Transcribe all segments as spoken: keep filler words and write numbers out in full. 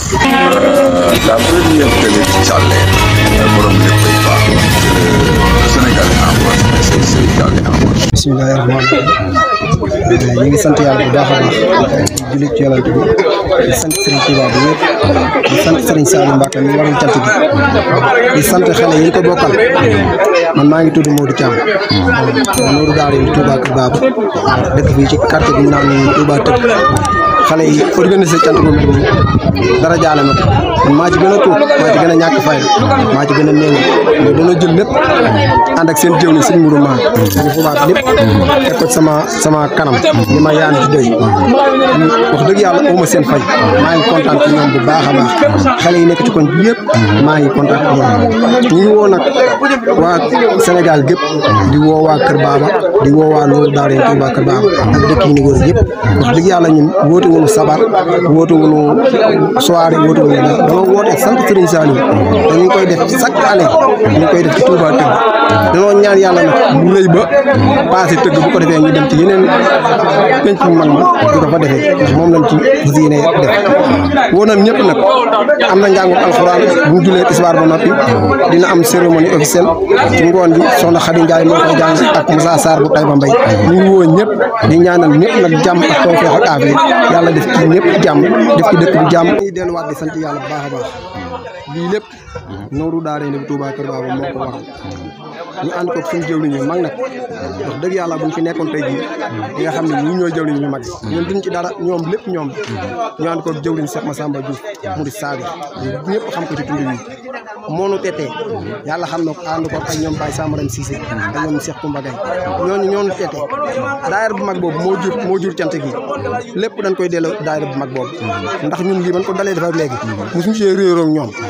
La première télé Thialé borom léppay baax Sénégal en marche c'est Sénégal en marche. Bismillahi rahmaani rahiim ñu ngi sant yàlla bu baax a baax di julli ci Yonent bi di sant Serigne Touba bu wér di sant Serigne Saliou Mbacké mi waral cant gi di sant xale yi ñu ko bokkal man maa ngi tudd Modou Thiam Modou Daara yi Touba Kër Baba dëkk fii ci quartier bi ñu naan Touba Tëgg xale yi organisé cant bu mel nii dara jaale ma ko man maa ci gën a tuut maa ci gën a ñàkk fayda maa ci gën a néew mais dana jël lépp ànd ak seen jëw ni suñu muru maa ñu xubaat lépp teg ko sama sama kanam li ma yaan ci doy wax dëgg yàlla aw ma seen fay maa ngi kontaan ci ñoom bu baax a baax xale yi nekk ci koñ bi yëpp maa ngi kontaan ci ñoom ñu ngi woo nag waa Sénégal gépp di woo waa Kër Baba di woo waa Nourou Daara Touba Kër Baba ak dëkk yi ni wër yëpp wax dëgg yàlla ñun woote wuñu sabar woote wuñu soirée woote wuñu dara dama woote sant Serigne Saliou dañu koy def chaque année ñu koy def ci Touba Tëgg dañoo ñaan yàlla nag mu rëy ba passé tëgg bu ko defee ñu dem ci yeneen penc mu mag ma di ko fa defee ndax moom lañ ci fas yéene def woo nañ ñëpp nag am na njàngum alxuraan bu ñu julee tisbaar ba noppi dina am cérémonie officielle ci ngoon gi soxna Khady Ndiaye moo koy jàng ak Moussa Sarr bu Taïba Mbaye ñu ngi woo ñëpp di ñaanal ñëpp nag jàmm ak tawfeex ak affaire yàlla def ci ñëpp jàmm def ci dëkk bi jàmm ñuy delluwaat di sant yàlla bu baax a baax lii lépp Nourou Daara Touba Kër Baba moo ko waral ñu ànd ko suñu jëwriñ ñu mag nag wax dëgg yàlla buñ fi nekkoon tey jii di nga xam ne ñii ñooy jëwriñ ñu mag ñun duñ ci dara ñoom lépp ñoom ñu ànd ko jëwriñ Cheikh Massamba Diouf mu di saabi ñëpp xam ko ci tund wi moonu tetee yàlla xam na ko ànd ko ak ñoom Baye Samaram Cissé ak ñoom Cheikh Koumba Gaye ñooñu ñoonu tetee daayira bu mag boobu moo jur moo jur cant gi lépp dañ koy delloo daayira bu mag boobu ndax ñun lii ban ko dalee dafa léegi mosuñu see réeroo ak ñoom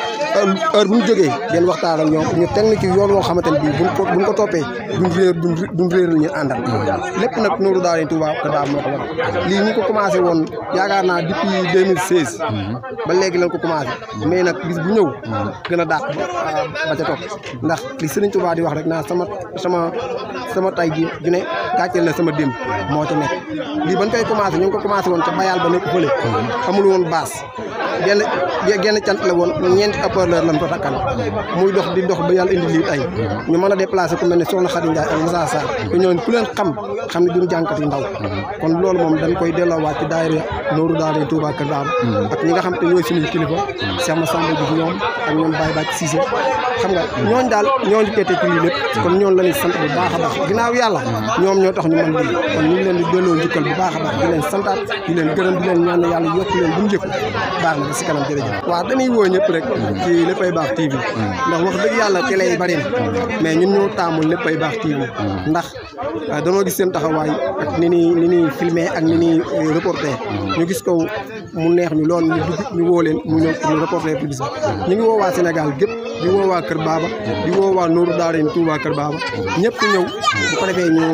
heure bu ñu jógee den waxtaan ak ñoom ñu teg na ci yoon woo xamante ne bii buñ ko buñ ko toppee duñ réer duñ réeral ñu àndal lépp nag Nourou Daara Touba Kër Baba moo ko waral lii ñu ko commencé woon yaakaar naa depuis deux mille seize ba léegi lañ ko commencé mais nag bis bu ñëw gën a dàq ba ca topp ndax li Serigne Touba di wax rek naa sama sama sama tay ji ju ne gàcceel na sama démb moo ca nekk lii bañ koy commencé ñu ngi ko commencé woon ca bayal ba nekk fële amul woon baas genn genn cant la woon ñeenti haut-parleur lañ ko takkal muy dox di dox ba yàlla indi lii ay ñu mën a déplacé ku mel ne soxna Khady Ndiaye ak Moussa Sarr te ñooñu ku leen xam xam ne duñ jànkat yi ndaw kon loolu moom dañ koy delloowaat ci daayira Nourou Daara Touba Kër Baba ak ñi nga xam te ñooy suñu kilifa Cheikh Massamba Diouf ñoom ak ñoom Baye Bàcc Cissé xam nga ñooñu daal ñooñu teete ci lii lépp kon ñoonu la ñuy sant bu baax a baax ginnaaw yàlla ñoom ñoo tax ñu mën lii kon ñu ngi leen di delloo njukkal bu baax a baax di leen santaat di leen gërëm di leen ñaan yàlla yokk leen bu ñu jëkku baax na si kanam jërëjëf waaw dañuy woo ñëpp rek ci Léppay Baax T V ndax wax dëgg yàlla télé yi bari na mais ñun ñoo taamul Léppay Baax T V ndax dañoo gis seen taxawaay ak ni ni ni ñuy filmé ak ni ñuy reporté ñu gis ko mu neex ñu lool ñu dugg ñu woo leen mu ñëw ñu reporté fi bis bi ñu ngi woo waa Sénégal gépp di woo waa Kër Baba di woo waa Nourou Daara Touba Kër Baba ñëpp ñëw bu ko defee ñu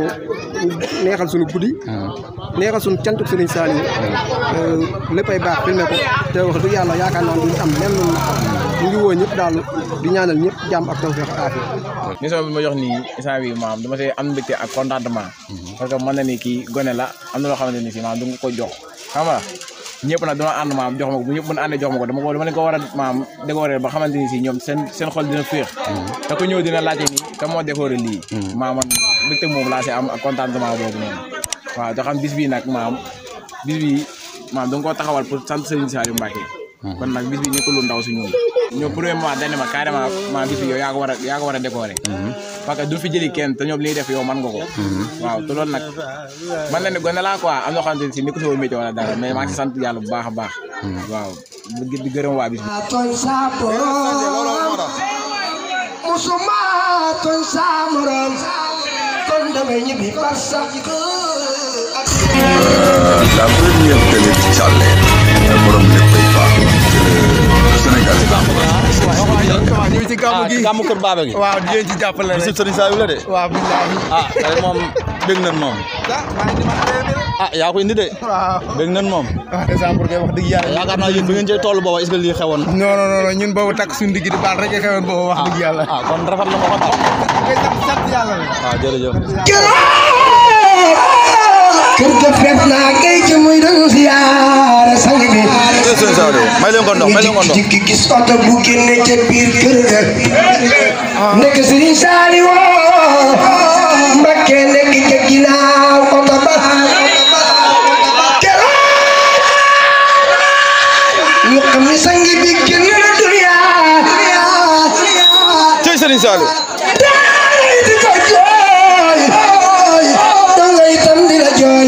neexal suñu guddi neexal suñu cantuk Serigne Saliou Léppay Baax filmé ko te wax dëgg yàlla yaakaar naa duñu am lenn lu ñu ngi woo ñëpp daal di ñaanal ñëpp jàmm ak tawfeex ak affaire mission bi ma jox nii instant bi maam dama see am mbégte ak contentement parce que mën na ni kii gone la am na loo xamante ni si maam du nga ko jox xam nga ñëpp nag dama ànd maam jox ma ko bu ñëpp mën a àndee jox ma ko dama ko dama leen ko war a maam décorer ba xamante ni si ñoom seen seen xol dina féex te ku ñëw dina laajte ni ka moo décorer lii maam man mbégte moom laa si am ak contentement boobu noonu waaw da xam bis bii nag maam bis bii maam da nga koo taxawal pour sant Serigne Saliou Mbacké kon nag bis bi nekkul lu ndaw si ñun ñoom premièrement dañ ne ma carrément ma bis bi yow yaa ko war a yaa ko war a décorer parce que du fi jëli kenn te ñoom li ñuy def yow man nga ko waaw te loolu nag man la ne gone laa quoi am na xamante ne si nekku sama métier wala dara mais maa ngi si sant yàlla bu baax a baax waaw di gërëm waa bis bi musuma toñ sa morom kon damay ñibbi barsa La première télé Thialé borom léppay baax Sénégal ñu ngi ci gàmmu gi gàmmu Kër Baba gi waaw di leen ci jàppale rek bisub Serigne Saliou la de waaw billahi ah tey moom dégg nañ moom ah yaa ko indi de waaw dégg nañ moom waaw décembre kay wax dëgg yàlla yaakaar naa yéen bi ngeen cee toll booba est-ce que lii xewoon non non non ñun boobu takk suñu digg di baal rek xewoon boobu wax dëgg yàlla ah kon rafet na ko ko tax ngay sant yàlla waaw jërëjëf kër ga fees naa kay ci muy doon siyaare sang bi may leen ko ndox may leen ko ndox dikki gis oto bu génne ca biir kër ga nekk Serigne Saliou Mbacké nekk ca ginnaaw oto ba keroog ñu xam ne sang bi génn na dunya tey Serigne Saliou di ko jooy danga itam di la jooy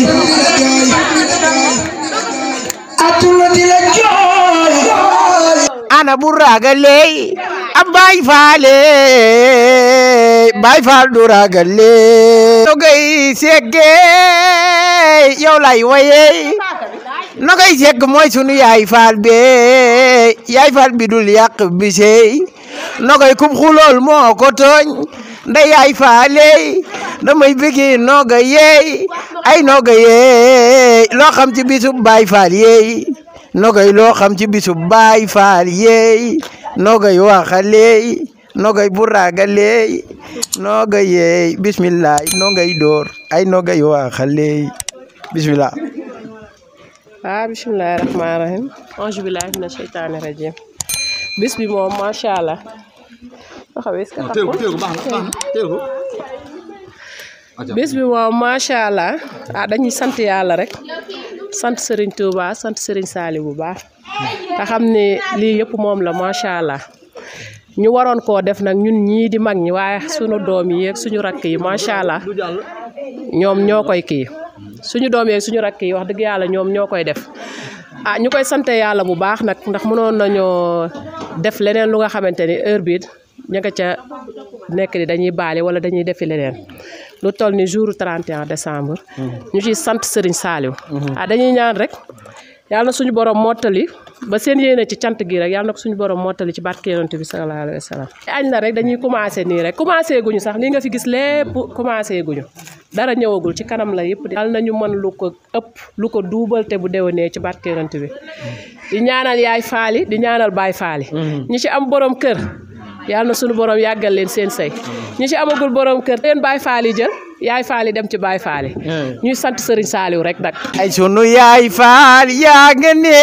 atuna di la jooy ana bu ragale am Baay Faale Baay Faal du ragale nogay segge yow lay waye nogay segg mooy sunu yaay faal be yaay faal bi dul yàq bisey nogay kum xulool moo ko tooñ nda yaay faale damay bëgge noga yeey ay noga yeey loo xam ci bisub Baay Faal yeey nogay loo xam ci bisub Baay Faal yeey nogay waxaleey nogay buragaleey nogay yeey bismillah nogay door ay nogay waxaleey bismillah ah bismillahir rahmanir rahim auzu billahi minash shaitanir rajim bis bi moom macha allah bis bi moom macha allah ah dañuy sant yàlla rek sant Serigne Touba sant Serigne Saliou bu baax te xam ne lii yëpp moom la macha allah ñu waroon koo def nag ñun ñii di mag ñi waaye suñu doom yi ak suñu rakk yi macha allah ñoom ñoo koy kii suñu doom yi ak suñu rakk yi wax dëgg yàlla ñoom ñoo koy def ah ñu koy sante yàlla bu baax nag ndax mënoon nañoo def leneen lu nga xamante ni heure bii ña nga ca nekk di dañuy baale wala dañuy defi leneen lu toll ni jour trente et un décembre ñu ciy sant Serigne Saliou ah dañuy ñaan rek yàlla na suñu borom mottali ba seen yéene ci cant gi rek yàlla na ko suñu borom mottali ci barke Yonent bi sallallahu alayhi wa sallam añ la rek dañuy commencé nii rek commencé guñu sax li nga fi gis lépp commencé guñu dara ñëwagul ci kanam la yëpp yàlla nañu mën lu ko ëpp lu ko duubal te bu déwénee ci barke Yonent bi di ñaanal yaay faali di ñaanal baay faali ñi ci am borom kër yàlla na suñu borom yàggal leen seen sëy ñi ci amagul borom kër leen baay faali jël yaay faali dem ci baay faali ñuy sant Serigne Saliou rek nag ay sunu yaay faal yaa nga ne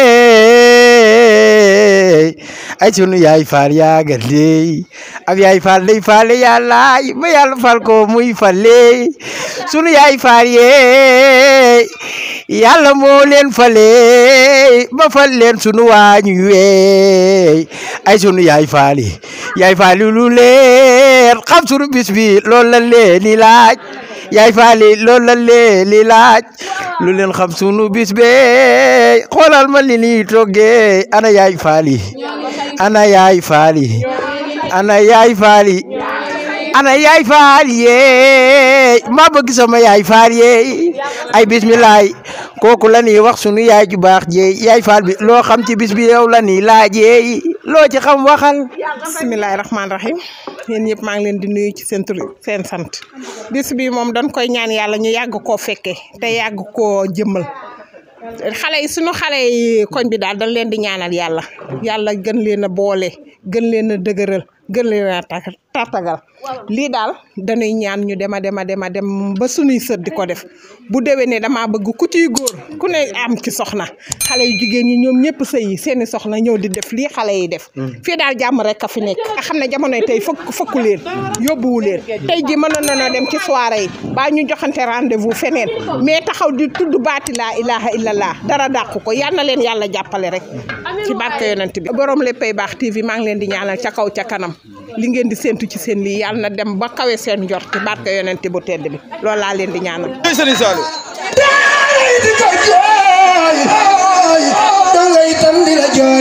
ay sunu yaay faal yaa nga ne ab yaay faal day faale yàlla ba yàlla fal ko muy fale sunu yaay faal yee yàlla moo leen fale ba fal leen sunu waañu weey ay sunu yaay faal yi yaay faal lu leer xam sunu bis bi loolu la leen ni laaj yaay faali loolu la leen li laaj lu leen xam sunu bis be xoolal ma li ni toggee ana yaay faali ana yaay faali ana yaay faali ana yaay faali yee ma bëgg sama yaay faali yee ay bismillah kooku la ni wax sunu yaay ju baax jee yaay faal bi loo xam ci bis bi yow la ni laajee loo ci xam waxal bismillahir rahmanir rahim yéen ñëpp maa ngi leen di nuyu ci seen tur seen sant bis bi moom dañ koy ñaan yàlla ñu yàgg koo fekke te yàgg koo jëmmal xale yi suñu xale yi koñ bi daal dañ leen di ñaanal yàlla yàlla gën leen a boole gën leen a dëgëral gën leen a tartagal lii daal dañuy ñaan ñu dema dema dema dem ba suñuy sët di ko def bu déwénee damaa bëgg ku ciy góor ku ne am ci soxna xale yu jigéen ñi ñoom ñëpp sëy yi seeni soxna ñëw di def lii xale yi def fii daal jàmm rek a fi nekk nga xam ne jamonoy tey fëkk fëkku leen yóbbuwu leen tey ji mënoon nañoo dem ci soirée yi baa ñu joxante rendez-vous feneen mais taxaw di tudd baati laa ilaha illallah dara dàqu ko yal na leen yàlla jàppale rek ci barke Yonent bi borom Léppay Baax T V maa ngi leen di ñaanal ca kaw ca kanam li ngeen di séntu ci seen lii yàlla na dem ba kawe seen njort ci barke Yonent bu tedd bi loolu laa leen di ñaanal Serigne Saliou di ko jooy danga itam di la jooy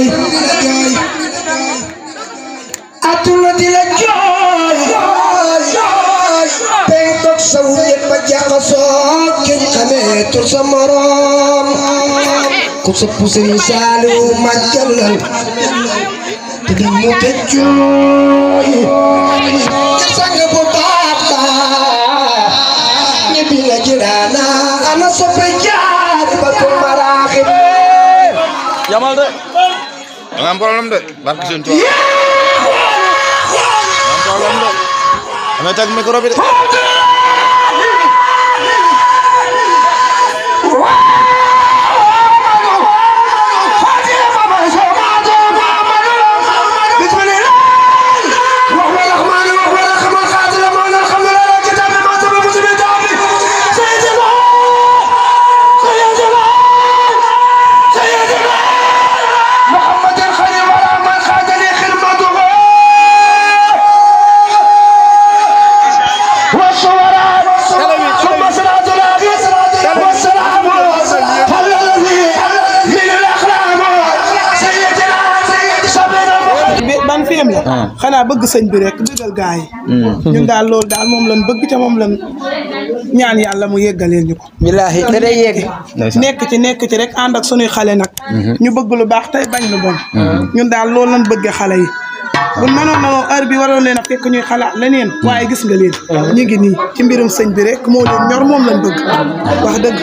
atuna di la jooy tey toog sa wéet ba jaxasoo kenn xamee tur sa morom ku sopp Serigne Saliou ma jàllal te di mu te jooy sang bu baax baax ñibbi nga jiraana ana soppe jaar ba ko maraaxib yamal de da nga am problème de barke seen tool da nga am problème de damay teg micro bi de yem la xanaa bëgg sëñ bi rek bëggal gaa yi ñun daal loolu daal moom lañ bëgg ca moom lañ ñaan yàlla mu yeggaleel ñu ko billaahi da day yegg nekk ci nekk ci rek ànd ak sunuy xale nag ñu bëgg lu baax tey bañ lu bon ñun daal loolu lañ bëgg xale yi buñ mënoon na heure bi waroon leen a fekk ñuy xalaat leneen waaye gis nga leen ñu ngi nii ci mbirum sëñ bi rek moo leen ñor moom lañ bëgg wax dëgg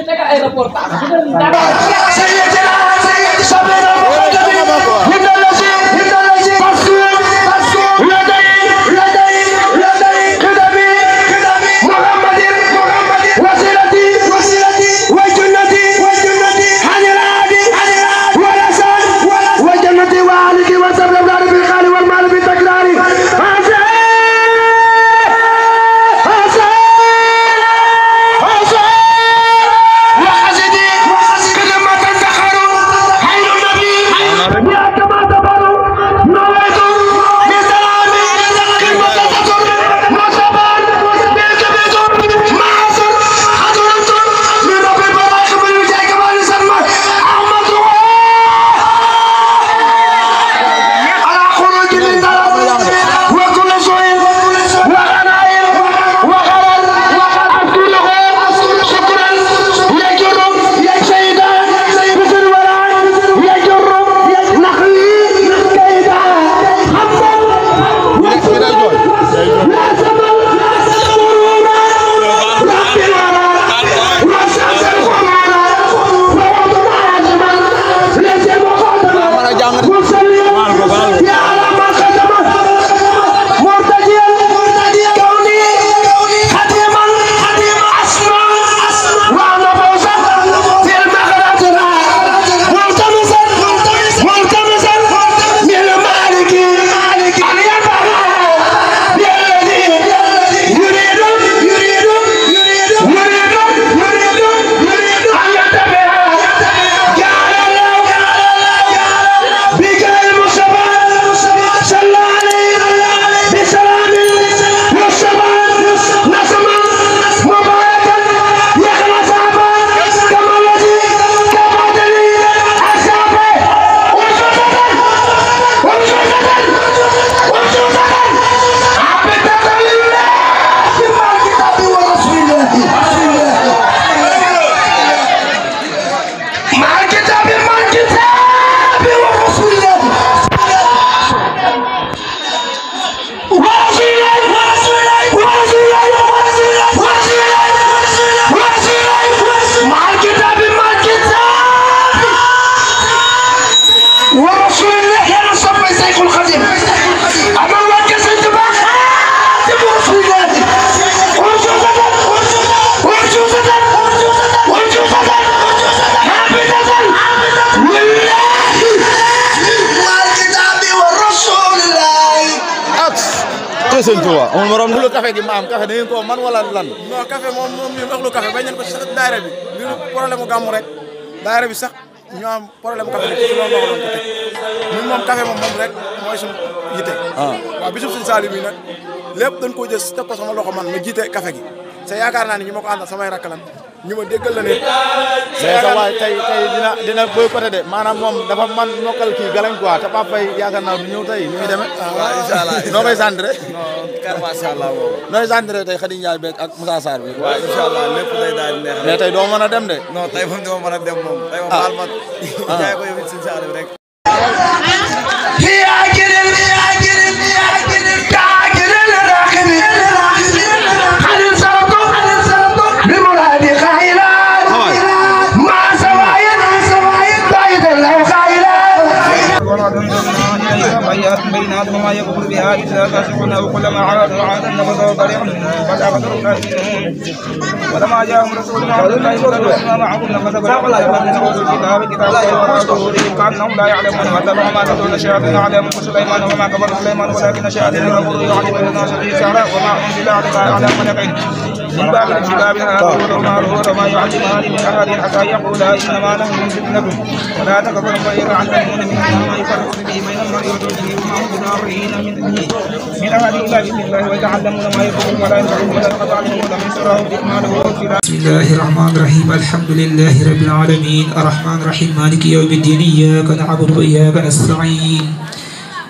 sëñ Touba amul morom lu café gi maam café da ngeen ko man wala lan non café moom moom ñu wax lu café bañ nañ ko sax daayira bi li problème gàmmu rek daayira bi sax ñu am problème café ci loolu wax loon ko teg ñun moom café moom moom rek mooy suñu yite waaw bisub sëñ Saliou bi nag lépp dañ ko jël teg ko sama loxo man ma jiite café gi te yaakaar naa ni ñu ma ko àndal samay rakk lan ñu ma déggal la ne mais sa waay tey tey dina dina boycotté de maanaam moom dafa man mokkal kii galañ quoi te Pape Faye yaakaar naa du ñëw tey ni muy demee waaw incha allah noo koy centré non kar macha allah moom nooy centré tey Khady Ndiaye beeg ak Moussa Sarr bi waaw incha allah lépp day daal di neex mais tey doo mën a dem de non tey moom doo mën a dem moom tey moom baal ma jaay ko yow it sëñ Saliou rek بينات وما يكفر بها إلا فاسقون وكلما عادوا عادا نبذوا فريق قد أخذوا منهم ولما جاءهم رسول من عند الله ورسول ما معهم نبذ فريق من أوتوا الكتاب كتاب الله ورسوله كأنهم لا يعلمون واتبعوا ما تتلو الشياطين على ملك سليمان وما كفر سليمان ولكن الشياطين كفروا يعلمون الناس به السحر وما أنزل على ملكين من باب الكتاب هاروت وماروت وما يعلمان من أحد حتى يقولا إنما نحن فتنة ولا تكفر فيتعلمون منهما ما يفرقون به بين المرء وزوجه وما هم بضارين من أحد إلا بإذن الله ويتعلمون ما يضرهم ولا ينفعهم ولا يتعلمون من سرهم بإيمانه. بسم الله الرحمن الرحيم الحمد لله رب العالمين الرحمن الرحيم مالك يوم الدين إياك نعبد وإياك نستعين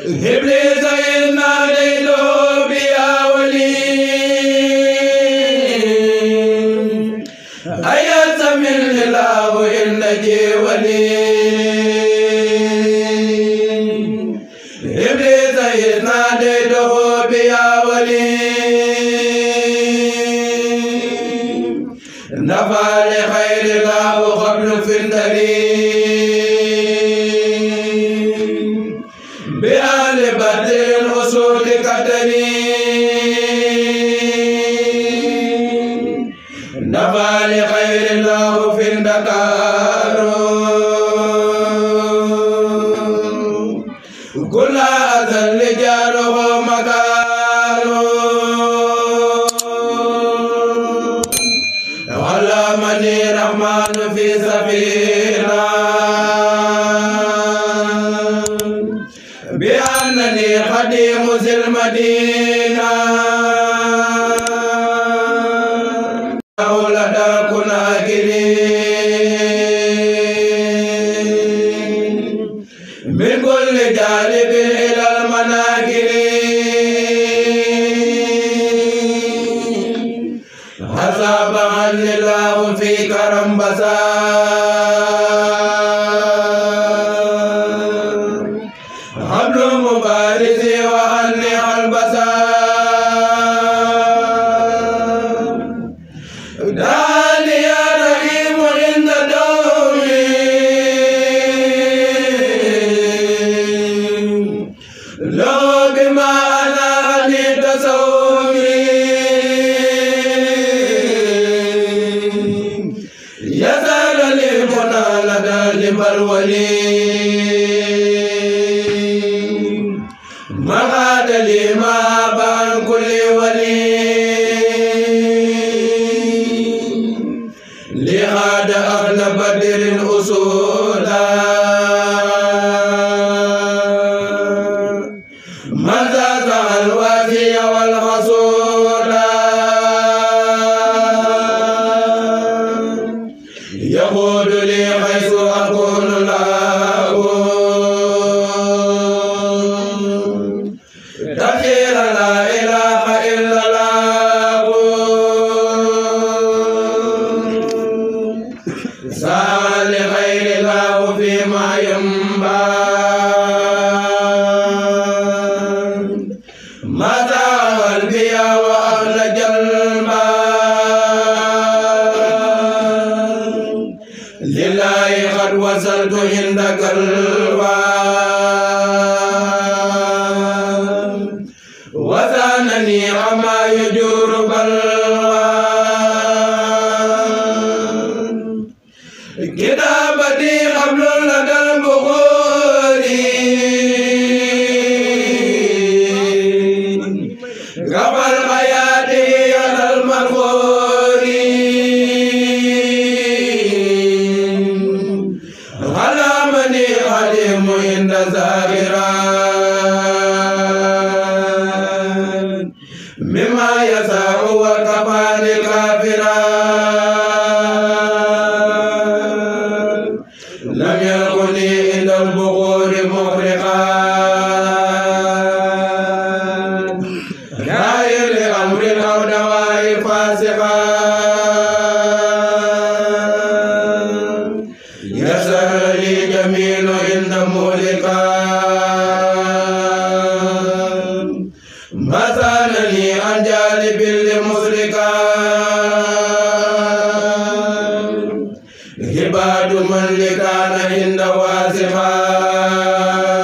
إبليس إذ ناديته بيا ولي أيأس من الله إن نجي ولي إبليس إذ ناديته بيا ولي نفى لخير الله قبل في الدليل بآل بدر الأصول كدليل نفى لخير الله في الدكار كل أذل جاره مكار علمني رحمن في سفينة بأنني خديم ذي المدينة لدى كناكرين من كل جانب إلى المناكرين حسب عني الله في كرم بصار حبل مبارزي وأني البصار داني يا رحيم عند دومي لو بما أنا أني تصومي يزال للمنى لدى لبالولي مغاد لي ما بان كل ولي لغاد أهل بدر أصولا مزاز الوازي والغصولا يقول لي حيث أكون له تخير لا إله إلا الله سأل لغير الله فيما ينبغي متى قلبي وأهل جلبا لله قد وصلت عند قلبا وثانني عما يجور بلغا كتابتي قبل لدى البخور قبل حياتي على المغفور علمني خادم عند زاهران مما يسع وكفاني كافران لم يكن عند البخور مغرقا داير لأمر أو دواء فاسقا يسر لي جميل عند مولكا مثانني عن جانب لمسركا عباد من لكان عند واسقا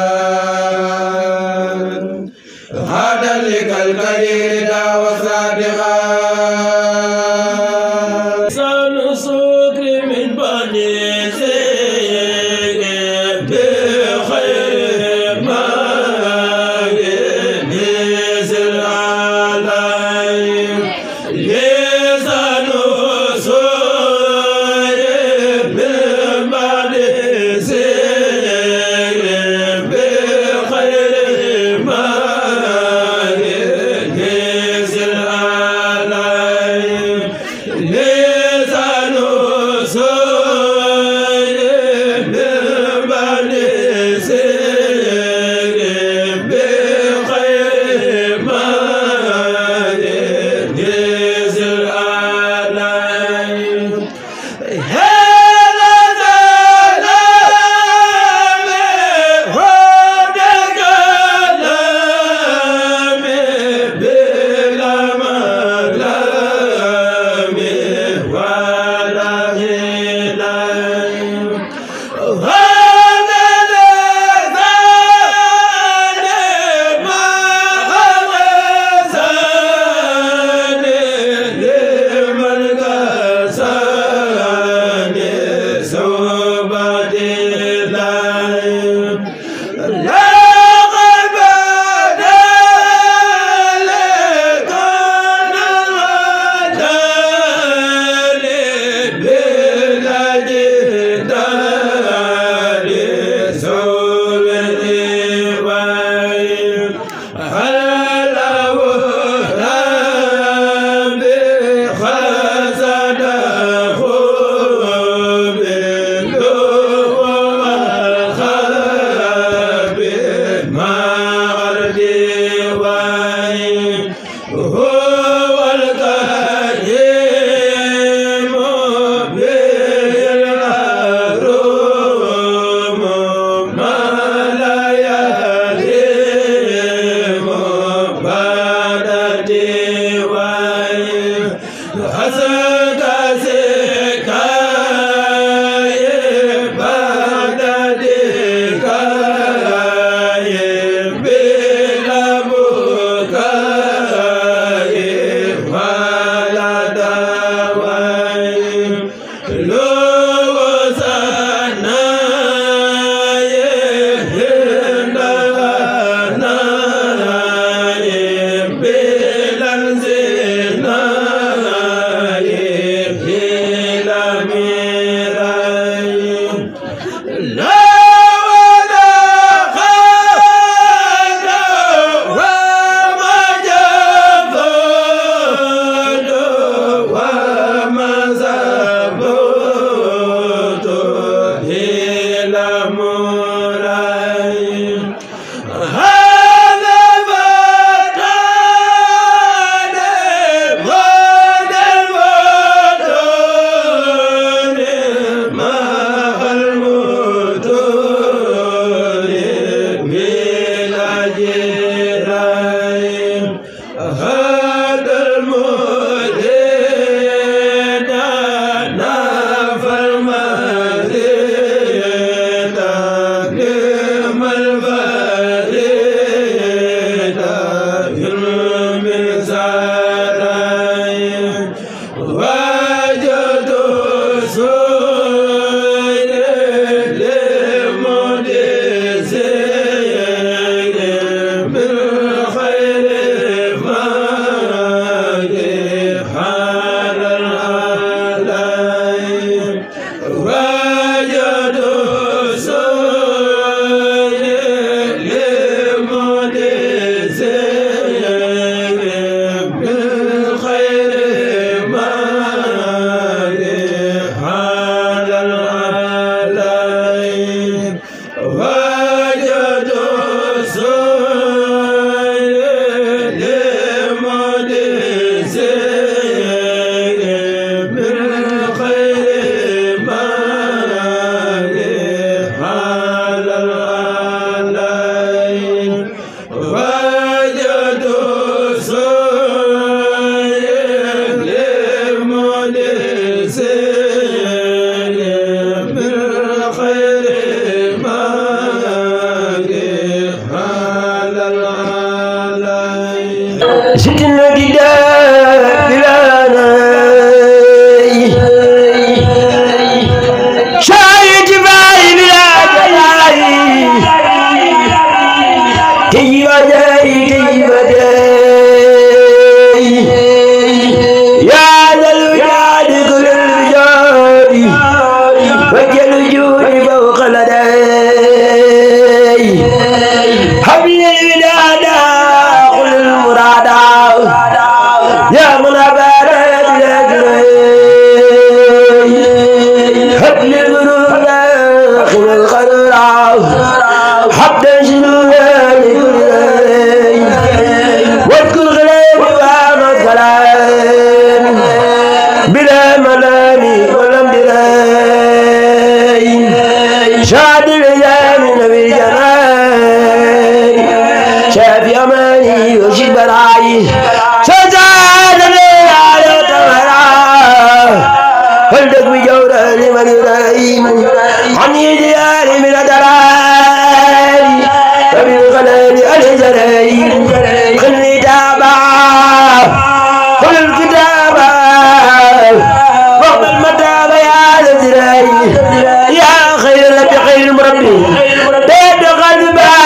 يا خير لك خير مربي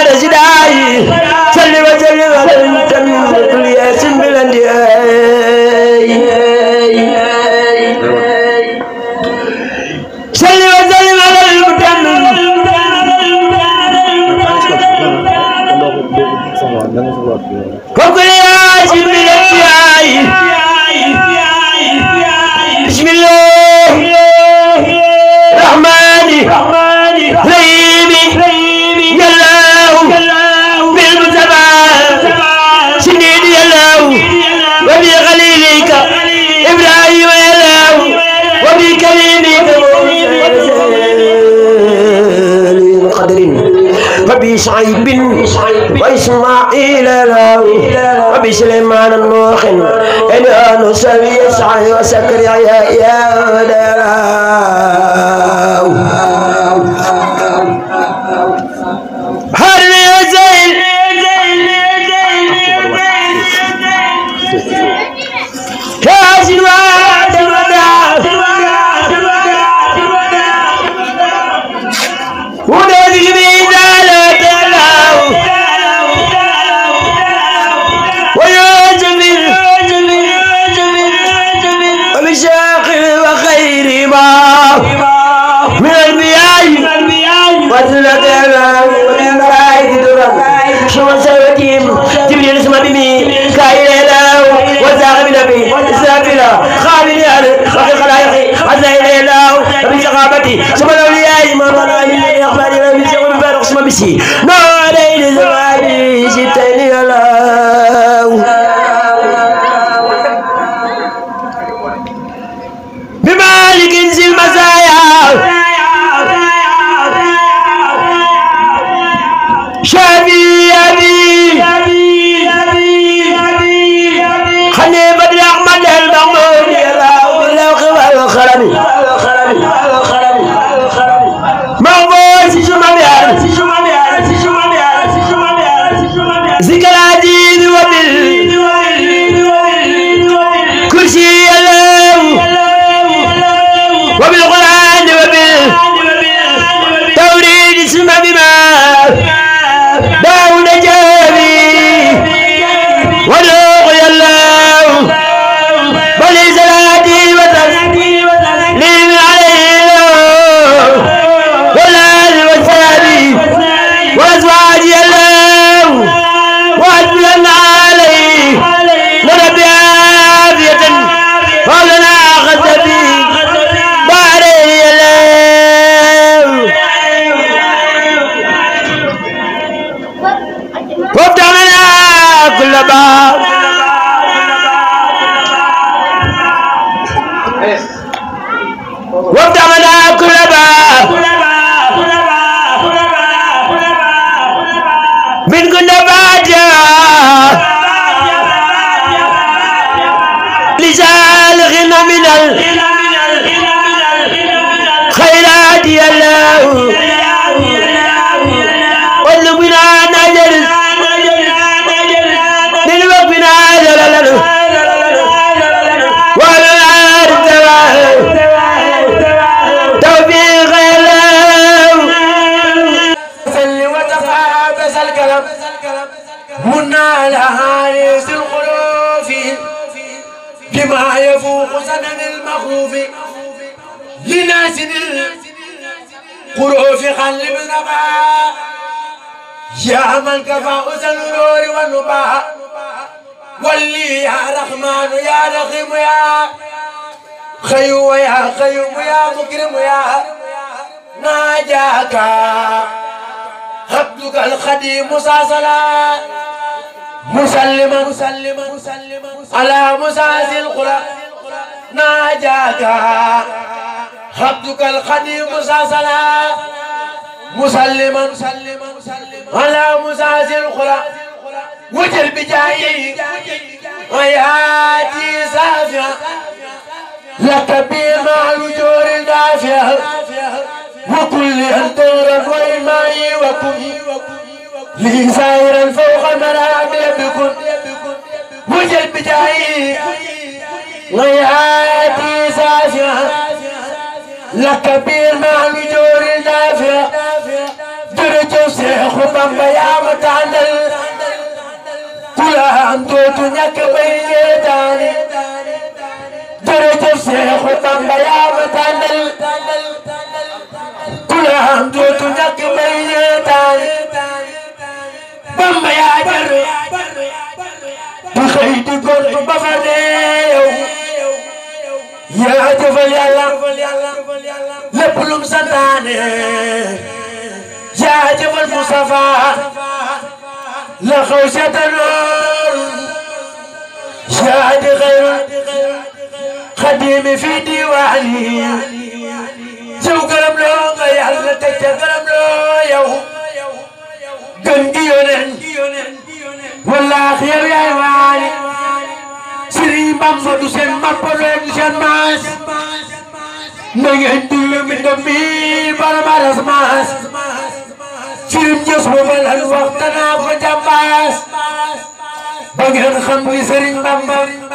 فكل ياسين بالابتياء بسم الله الرحمن الرحيم يالله بالمتبع سنين يالله وبخليلك إبراهيم يالله وبكريمك قدر وبشعيب وإسماعيل له وبسليمان النوح إلى نسوي يسعى وسكريا يا هرمي زين كازن وعد الوداع ونادي بيدالة الله ويجمل وبشاقل وخير ما من البياي وثلث ومن درم شمس وتيم جبريل اسمه بمي كايل له وزاغ بنبي سافلا خالد يال وفي الخلائق عزائل له وفي شقابتي سبحان الاولياء من ولا من اخبار النبي سيقول بارك اسمه بسي نور الى زوالي جبتني الله بمالك انزل مزايا شافي أبي خلي بدر أحمد المغمور يا الله بالله والخرم مغمور سيشوما بيار ذكر عديد وبال كرسي الله وبالقرآن وبالتوريد اسمع بما داود جابي ولوق الله بلي زلاتي وتسليم عليه والآل والسابي وأزواجي الله وأسلم عليه لربي عافية فلنا أخذ فيه باري الله وافتح لنا كل باب وافتح لنا كل باب من كل فاتحة لسالخنا من الخيرات يا الله وذبنا نجل للوقفنا جلال والعارف توفيق الله سل وتقابس الكلام منا على حارس القلوب بما يفوق سنن المخوف لناس القروف قلب النبا يا من كفى أسن النور والنبا ولي يا رحمن يا رحيم يا خيو يا خيوم يا مكرم يا ناجاك عبدك الخديم مساسلا مسلما مسلما على مساس القرى ناجاك عبدك الخديم مساسلا مسلما على مساس القرى وجل بجاي وياتي سافيا لك بما الوجور الدافية وكل الدور والماء وكن لي سائرا فوق المرامي بكن وجل بجاي وياتي سافيا لك بما الوجور الدافية درجو سيخ بامبا يا متعدل كلها أنتو نك بيتاني درجو سيخ بامبا يا متعدل كلها أنتو نك بيتاني بامبا يا جر di gontu ba fa ne yow yaa jëfal yàlla lépp lum santaane yaa jëfal Mustafa la xaw setanoon yaa di xayrul xadimi fi diwaani yow gërëm loo nga yàlla teg ca gërëm loo yow gën gi yonen wallaahi yow yaay waani Sëriñ Bamba du seen mappaloo du seen maas na ngeen diglu mi ndam mi bala ma das maas Sëriñ Jës bu ma lan waxtanaa ko jàmbaas ba ngeen xam ni Sëriñ Bamba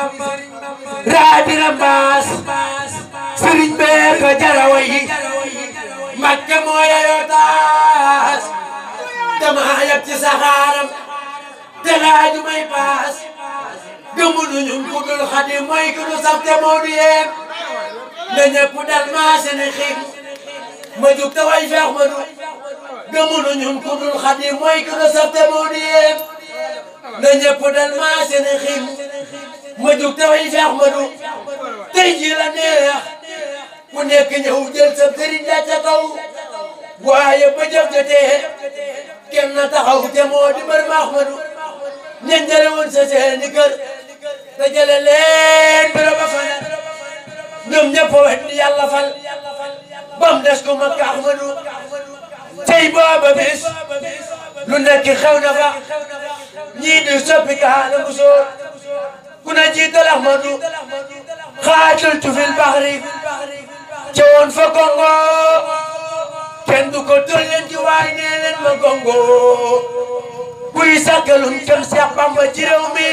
raadina baas Sëriñ bee ka jarawa yi Mbakke moo yayoo taas dama yab ci saxaaram te laaju may paas gëmunu ñun ku dul Xaadim mooy ku nu saf te moo du yéem na ñëpp dal maa sene xiim ma jug te way feex ma du gëmunu ñun ku dul Xaadim mooy ku nu saf te moo du yéem na ñëpp dal maa sene xiim ma jug te way feex ma du tey ji la neex ku nekk ñëw jël sa sëriñ la ca kaw waaye ba jëf jotee kenn na taxaw te moo di mbër maax ma du ñen jële woon sa seeni kër te jële leen biro ba fa ne ñoom ñëpp a wet di yàlla fal bam des ko Makka Ahmadu tey booba bis lu nekk xew na fa ñii di soppi kaala bu sóor ku na jiital Ahmadu xaatul fil baxri ca woon fa Congo kenn du ko tolleen ci waay nee leen ma Congo kuy sàkkalum kem Seex Bamba ci réew mi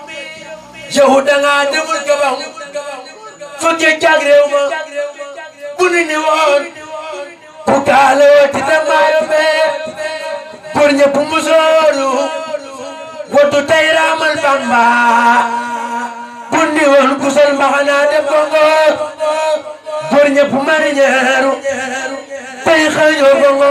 yow danga demul Gabon fukkee caag réew ma bu ni ni woon ku kaale wooti damaayo bee pour ñëpp musooru watu tey raamal Bamba bu ni woon ku sol mbaxana dem Congo pour ñëpp mariñeeru tey xëyoo Congo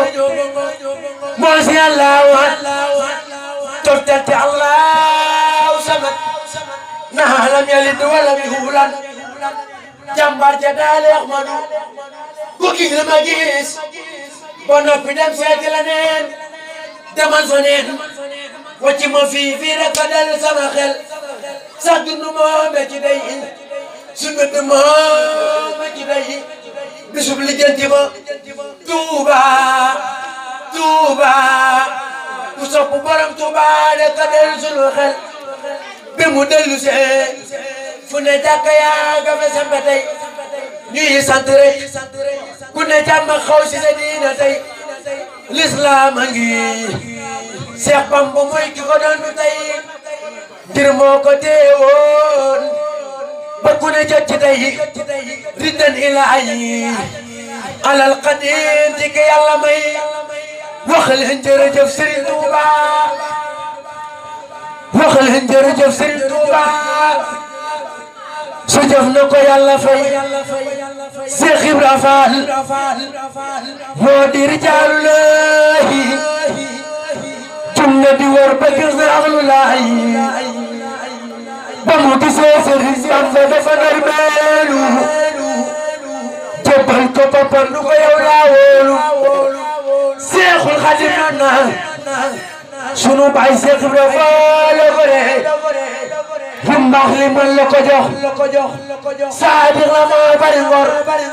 moo si Yàlla waat toftati Allahu samad naa lam yalid walam yuulad jàmbaar ja daale Ahmadu ku gis la ma gis ba noppi dem seeti la neen demal fa neen wacci ma fii fii rek ka dal sama xel sax dundu moo me ci day su mbënd moo me ci day bisub lijjanti ba Tuuba Tuuba ku sopp borom Tuuba rek ka del sunu xel bi mu dellu see fu ne jàkka yaa ga fa sampe tey ñuy sant rek ku ne jàmm xaw si sa diina tey l'islam a ngi Seex Bamba mooy ki ko doon tey ngir moo ko teewoon ba ku ne jot ci tey riddan ilaahi alal qadim di ko Yàlla may wax leen jërëjëf Serigne Touba wax leen jërëjëf Serigne Touba su jëf na ko Yàlla fay Seex Ibra Faal moo di rijaalu laahi jumna di wër ba gis na axlu laahi ba mu gisee Serigne Bamba dafa narmeelu jébbal ko boppam du ko yow laa wóolu Seexul Xaadim na sunu baay Seex Ibra Faal ko de lu mbaax li mën la ko jox Saadiq la moo bari ngor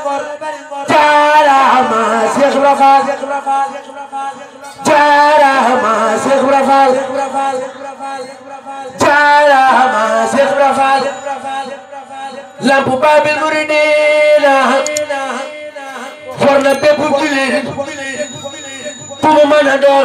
jaaraama Seex Ibra Faal jaaraama Seex Ibra Faal jaaraama Seex Ibra Faal lampu Baabil Muridiina for na bépp jullit fu mu mën a doon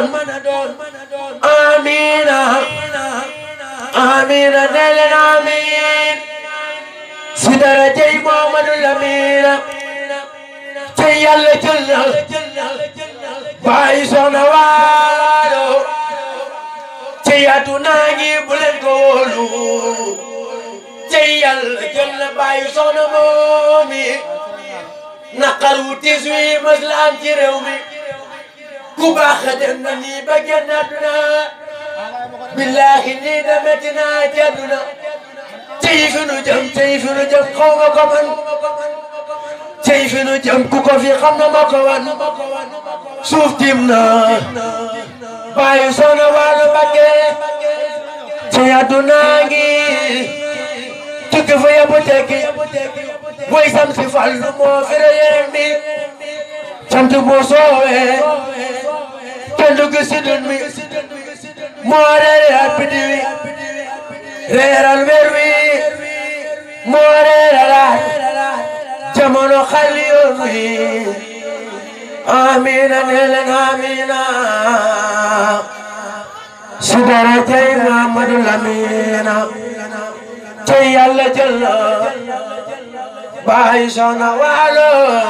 amiina amiina nee leen amiin si darajay Muhammadu Lamina te Yàlla jël na bàyyi soxna Waalo te yaatu naa ngi bu leen ko wóolu te Yàlla jël na bàyyi soxna moomi naqar wu tiis wi mës la am ci réew mi ku baax dem na nii ba génn àdduna billahi nii da metti naa ci àdduna tey fi nu jëm tey fi nu jëm xaw ma ko man tey fi nu jëm ku ko fi xam na ma ko wan suuf tim na bàyyi soxna Waalo Mbakke ci àdduna ngi tukki fa yëpp tekki mooy sam si Fallu moo fi reyeen bi sant boo soowee kenn du gis si dun mi moo reeraat biddi wi reeral weer wi moo reeralaat jamono xali yoon wi amina nee leen amina si dara tey Muhammadu Lamina tey yàlla jël na bàyyi soxna Waalo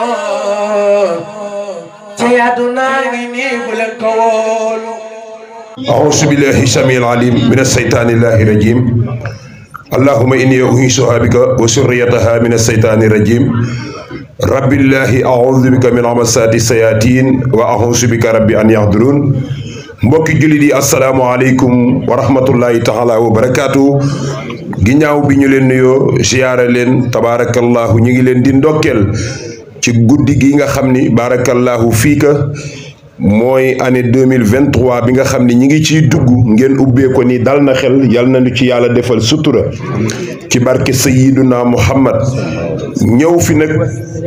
tey àdduna ngi nii bu leen ko wóolu أعوذ بالله السميع العليم من الشيطان الله الرجيم اللهم إني أعيذها بك وذريتها من الشيطان الرجيم رب الله أعوذ بك من همزات الشياطين وأعوذ بك رب أن يحضرون mbokki jullit yi asalaamaaleykum wa rahmatullahi taala wa barakaatu ginnaaw bi ñu leen nuyoo siyaare leen tabaarakallahu ñu ngi leen di ndokkeel ci guddi gi nga xam ni baarakallahu fii ka mooy année deux mille vingt-trois bi nga xam ni ñi ngi ciy dugg ngeen ubbee ko ni dal na xel yal na nu ci yàlla defal sutura ci barke Sayyiduna Muhammad ñëw fi nag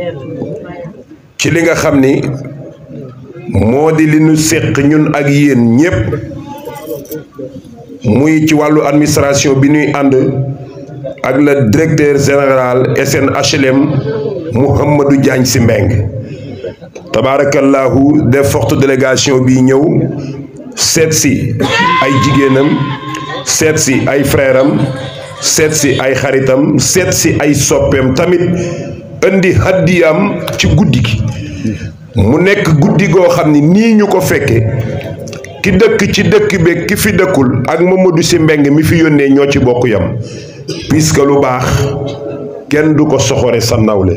ci li nga xam ni moo di li nu séq ñun ak yéen ñépp muy ci wàllu administration bi ñuy ànd ak le directeur général S N H L M Mouhamadou Diagne Sy Mbengue tabaarakallahu def forte délégation bi ñëw seet si ay jigéenam seet si ay frèram seet si ay xaritam seet si ay soppeem tamit indi haddiyam ci guddi gi mu nekk guddi goo xam ni nii ñu ko fekke ki dëkk ci dëkk bi ki fi dëkkul ak Mamadou Sy Mbengue mi fi yónnee ñoo ci bokk yam puisque lu baax kenn du ko soxore sa nawle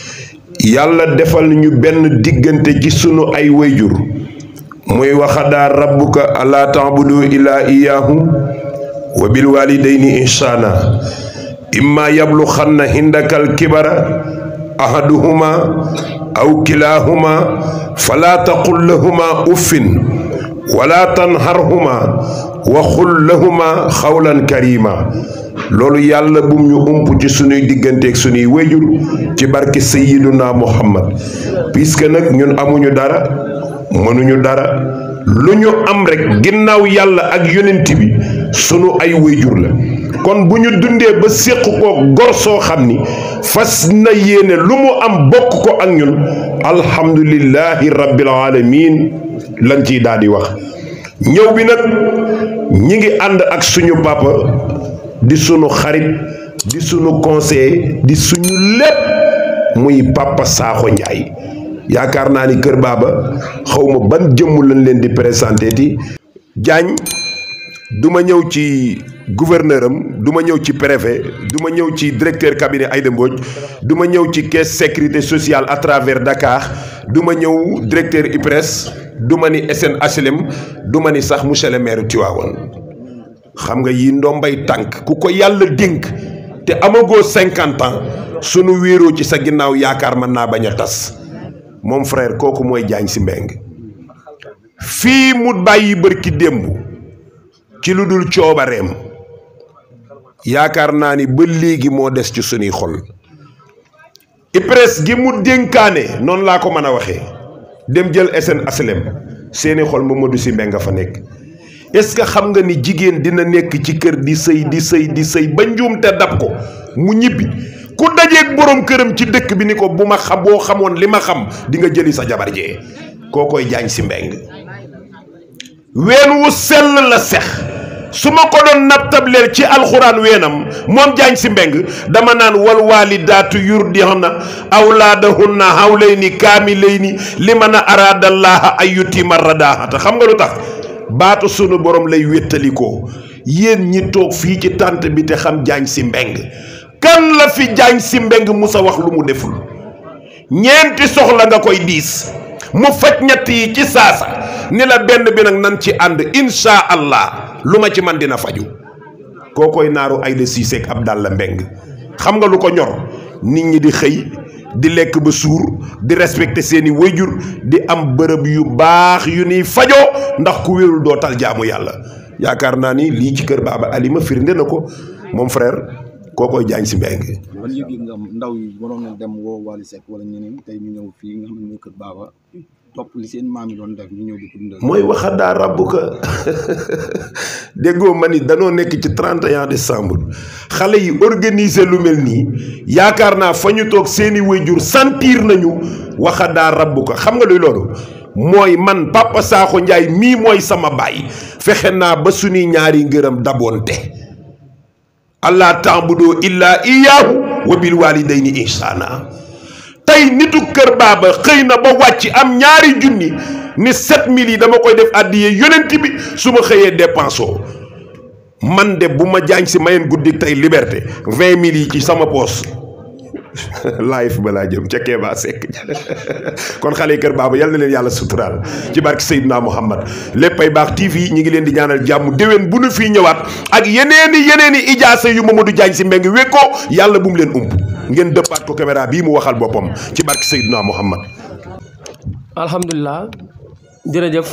yàlla defal ñu benn diggante ci sunu ay wayjur muy waxadaa rabbuka alla ta'budu illa iyyahu wa bil walidayni ihsana imma yablughanna indakal kibara ahaduhuma aw kilahuma fala taqul lahuma uffin wala tanharhuma wa qul lahuma xawlan karima loolu yàlla bum ñu ump ci sunuy digganteeg sunuy wéjur ci barke Sayyiduna Muhammad puisque nag ñun amuñu dara mënuñu dara lu ñu am rek ginnaaw yàlla ak yonent bi sunu ay wéjur la kon bu ñu dundee ba séq ko gor soo xam ni fas na yéene lu mu am bokk ko ak ñun alhamdulillahi rabbil alamin lañ ciy daal di wax ñëw bi nag ñi ngi ànd ak suñu papa di sunu xarit di sunu conseiller di suñu lépp muy papa Sakho Ndiaye yaakaar naa ni kër baaba xawma ban jëmm lañ leen di présenté ti Diagne du ma ñëw ci gouverneur am du ma ñëw ci préfet du ma ñëw ci directeur cabinet Aïda Mbodj du ma ñëw ci caisse sécurité sociale à travers Dakar du ma ñëw directeur I P R E S du ma ni S N H L M du ma ni sax monsieur le maire Tivaouane xam nga yi ndombay tànk ku ko yàlla dénk te amagoo cinquante ans sunu wéeroo ci sa ginnaaw yaakaar mën naa bañ a tas moom frère kooku mooy Diagne Sy Mbengue fii mu bàyyi bërki démb ci lu dul coobareem yaakaar naa ni ba léegi moo des ci sunuy xol I P R E S gi mu dénkaane noonu laa ko mën a waxee dem jël S N H L M seeni xol Mamadou Sy Mbengue nga fa nekk est-ce que xam nga ni jigéen dina nekk ci kër di sëy di sëy di sëy ba njuum te dab ko mu ñibbi ku dajeeg borom këram ci dëkk bi ni ko bu ma xam boo xamoon li ma xam di nga jëli sa jabar jee kookoy Diagne Sy Mbengue ween wu sell la sex su ma ko doon nattableel ci alxuraan weenam moom Diagne Sy Mbengue dama naan wal waalidaatu yurdi'na awlaadahunna hawlayni kaamilayni liman araada llaaha an yutimma radaahata xam nga lu tax baatu sunu borom lay wéttalikoo yéen ñi toog fii ci tànt bi te xam Diagne Sy Mbengue kan la fi Diagne Sy Mbengue musa wax lu mu deful ñeenti soxla nga koy diis mu faj ñett yi ci saasa ni la benn bi nag nan ci ànd insha allah lu ma ci man dina faju kokoy naaru Aïda Cissé ak Abdallah Mbeng xam nga lu ko ñor nit ñi di xëy di lekk ba suur di respecté seeni wayjur di am bërëb yu baax yu ni fajoo ndax ku wérul doo tal jaamu yàlla yaakaar naa ni lii ci kër Baba Alima firnde na ko moom frère kookoy Diagne Sy Mbengue. ban yëg-yëg nga ndaw yi waroon na dem woo Wally Seck wala ñeneen tey ñu ñëw fii nga xam ne kër Baba topp li seen maam yi doon def ñu ñëw di ko dundal. mooy waxadaa rabbu ka déggoo ma ni danoo nekk ci trente et un décembre xale yi organiser lu mel nii yaakaar naa fa ñu toog seeni waajur sentir nañu waxadaa rabbu ka xam nga luy loolu mooy man Papa Sakho Ndiaye mii mooy sama baay fexe naa ba suñuy ñaari ngërëm daboonte allah ta'budu illa iyyahu wa bil walidayni ihsana tey nitu kër Baba xëy na ba wàcc am ñaari junni ni sept mille yi dama koy def àddiyee yonent bi su ma xëyee dépensoo man de bu ma Diagne Sy mayeen guddik tey liberté vingt mille yi ci sama poos live balaa jëm ca Kéba Seck kon xale yi kër Baba yal na leen yàlla suturaal ci barke Seydina Muhammad léppay baax T V ñi ngi leen di ñaanal jàmm déwén bu nu fii ñëwaat ak yeneeni yeneeni ijaasa yu Mamadou Diagne Sy Mbengue wekkoo yàlla bu mu leen ump ngeen dëppaat ko caméra bii mu waxal boppam ci barke Seydina Muhammad. alhamdulilah jërëjëf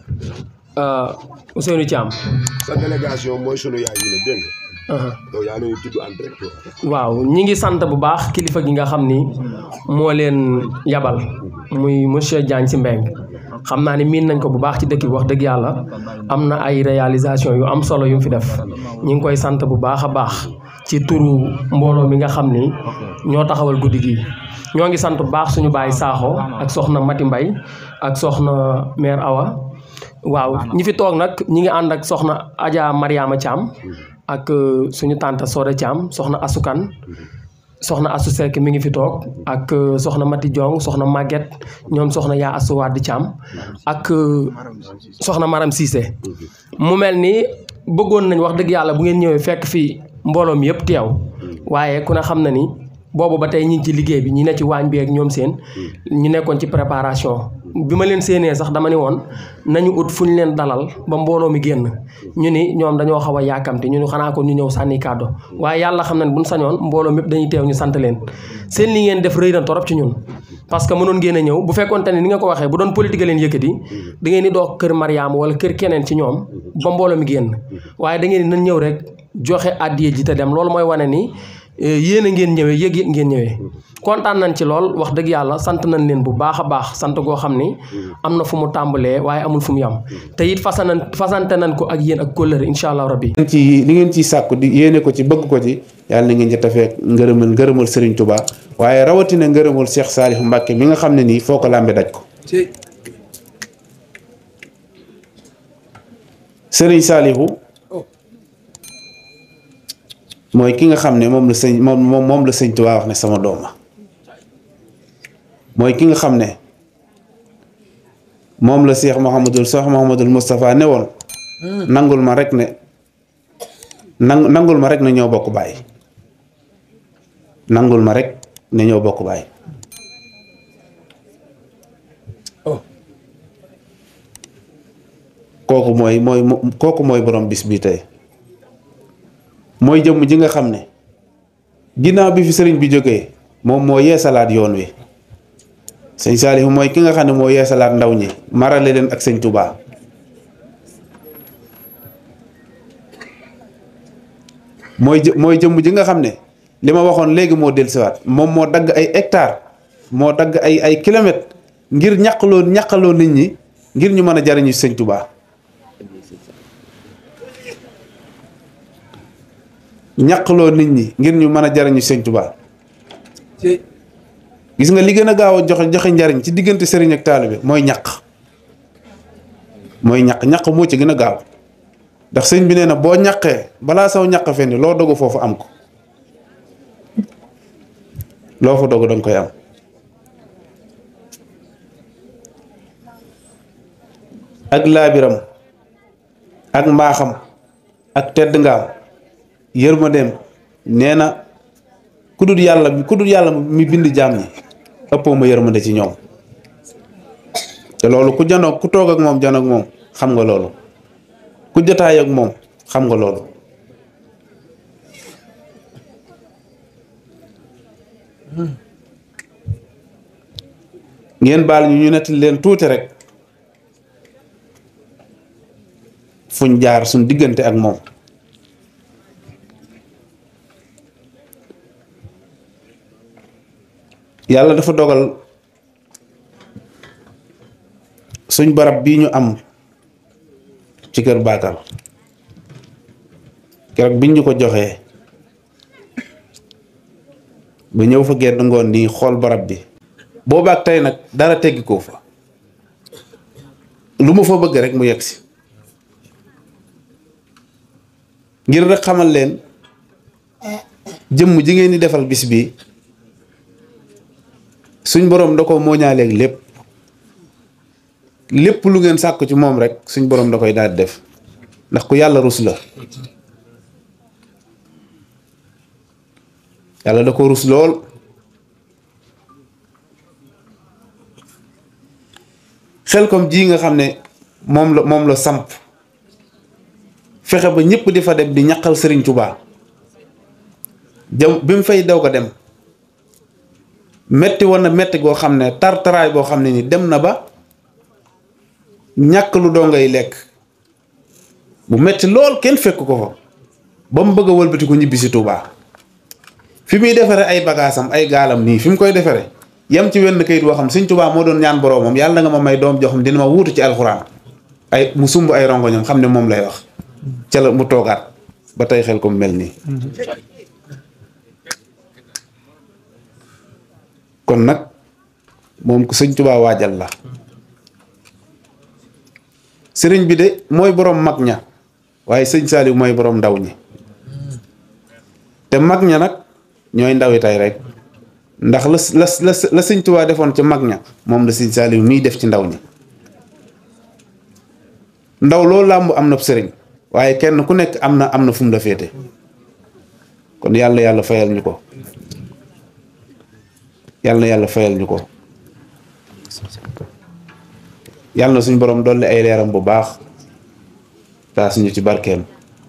Ousseynou Thiam. sa délégation mooy sunu yaay yi ne dégg nga. yow yaa ngi tudd en direct. waaw ñi ngi sant bu baax kilifa gi nga xam ni moo leen yabal muy monsieur Diagne Sy Mbengue xam naa ni miin nañ ko bu baax ci dëkk bi wax dëgg yàlla am na ay réalisation yu am solo yu mu fi def ñi ngi koy sant bu baax a baax ci turu mbooloo mi nga xam ni ñoo taxawal guddi gi ñoo ngi sant bu baax suñu baay Sakho ak soxna Mati Mbay ak soxna mère Awa waaw ñi fi toog nag ñi ngi ànd ak soxna Adja Mariama Thiam ak suñu tante Soda Thiam soxna Asukan soxna Asu Seck mi ngi fi toog ak soxna Mati Diong soxna Maguette ñoom soxna yaa Asu Wade Thiam ak soxna Maram Cissé mu mel ni bëggoon nañ wax dëgg yàlla bu ngeen ñëwee fekk fii mbooloo mi yëpp teew waaye ku ne xam na ni boobu ba tey ñi ngi ci liggéey bi ñi ne ci waañ bi ak ñoom seen ñu nekkoon ci préparation bi ma leen séenee sax dama ni woon nañu ut fu ñu leen dalal ba mbooloo mi génn ñu ni ñoom dañoo xaw a yàkkamti ñu ni xanaa ko ñu ñëw sànni kàddu waaye yàlla xam na ne buñ sañoon mbooloo mépp dañuy teew ñu sant leen seen li ngeen def rëy na torop ci ñun parce que mënoon ngeen a ñëw bu fekkoon te ne ni nga ko waxee bu doon politique leen yëkkati da ngeen di doog kër Mariama wala kër keneen ci ñoom ba mbooloo mi génn waaye da ngeen di nañ ñëw rek joxe addiye ji te dem loolu mooy wane ni yéen a ngeen ñëwee yëg yëg ngeen ñëwee kontaan nañ ci lool wax dëgg yàlla sant nañ leen bu baax a baax sant goo xam ni am na fu mu tàmbalee waaye amul fu mu yam te it fasanan fasante nañ ko ak yéen ak kóllëre incha allah rabbi ci li ngeen ciy sàkku di yéene ko ci bëgg ko ci yàlla na ngeen jot a fekk ngërëmal ngërëmal Serigne Touba waaye rawatina ngërëmal Cheikh Saliou Mbacké mi nga xam ne nii foo ko làmbe daj ko Serigne Saliou mooy ki nga xam ne moom la sëñ moom moom la sëñ Tuubaa wax ne sama doom la mooy ki nga xam ne moom la Cheikh Mouhamadul Cheikh Mouhamadul Moustapha ne woon nangul ma rek ne nang nangul ma rek ne ñoo bokk baay nangul ma rek ne ñoo bokk baay kooku mooy mooy kooku mooy borom bis bii tey mooy jëmm ji nga xam ne ginnaaw bi fi sëriñ bi jógee moom moo yeesalaat yoon wi sëñ Saliou mooy ki nga xam ne moo yeesalaat ndaw ñi marale leen ak sëñ Touba mooy jë mooy jëmm ji nga xam ne li ma waxoon léegi moo dellusiwaat moom moo dagg ay hectares moo dagg ay ay kilomètres ngir ñaqaloo ñaqaloo nit ñi ngir ñu mën a jariñu sëñ Touba ñaqloo nit ñi ngir ñu mën a jariñu sëñ Touba gis nga li gën a gaaw a joxe joxe njariñ ci diggante sëriñ ak taalibe mooy ñaq mooy ñaq ñaq moo ci gën a gaaw ndax sëñ bi nee na boo ñaqee balaa saw ñaq fenn loo dogu foofu am ko loo fa dogu danga koy am ak laabiram ak mbaaxam ak tedd ngaam yërmandeem nee na ku dul yàlla ku dul yàlla mi bind jaam ñi ëppoo ma yërmande ci ñoom te loolu ku janoog ku toog ak moom janoog moom xam nga loolu ku jotaay ak moom xam nga loolu ngeen baal ñu ñu nettali leen tuuti rek fuñ jaar suñ diggante ak moom. yàlla dafa dogal suñ barab bii ñu am ci kër Bakar keroog biñ ñu ko joxee ba ñëw fa gedd ngoon nii xool barab bi boobaak tey nag dara teggi koo fa lu ma fa bëgg rek mu yegg si ngir rek xamal leen jëmm ji ngeen di defal bis bi suñ boroom da ko mooñaaleeg lépp lépp lu ngeen sàkku ci moom rek suñ boroom da koy daal def ndax ku yàlla rus la yàlla da ko rus lool Xelcom ji nga xam ne moom la moom la samp fexe ba ñëpp di fa dem di ñaqal Serigne Touba jam bi mu fay daw ko dem metti woon na metti goo xam ne tar taraay boo xam ne ni dem na ba ñàkk lu doo ngay lekk bu metti lool kenn fekk ko fa ba mu bëgg a wëlbati ko ñibbi si Touba fi muy defare ay bagaasam ay gaalam nii fi mu koy defare yam ci wenn kayit boo xam Sëñ Touba moo doon ñaan boroomam yàlla na nga ma may doom joo xam dina ma wuutu ci alxuraan ay mu sumb ay rongoñam xam ne moom lay wax ca la mu toogaat ba tey Xelcom mel nii kon nag moom ku Sëñ Touba waajal la sëriñ bi de mooy boroom mag ña waaye sëñ Saliou mooy boroom ndaw ñi te mag ña nag ñooy ndawi tey rek ndax la la la la Sëñ Touba defoon ci mag ña moom la sëñ Saliou miy def ci ndaw ñi ndaw loolu làmb am na sëriñ waaye kenn ku nekk am na am na fu mu la féete kon yàlla yàlla fayal ñu ko yàlla na yàlla fayal ñu ko yàlla na suñ borom dolli ay leeram bu baax taas ñu ci barkeem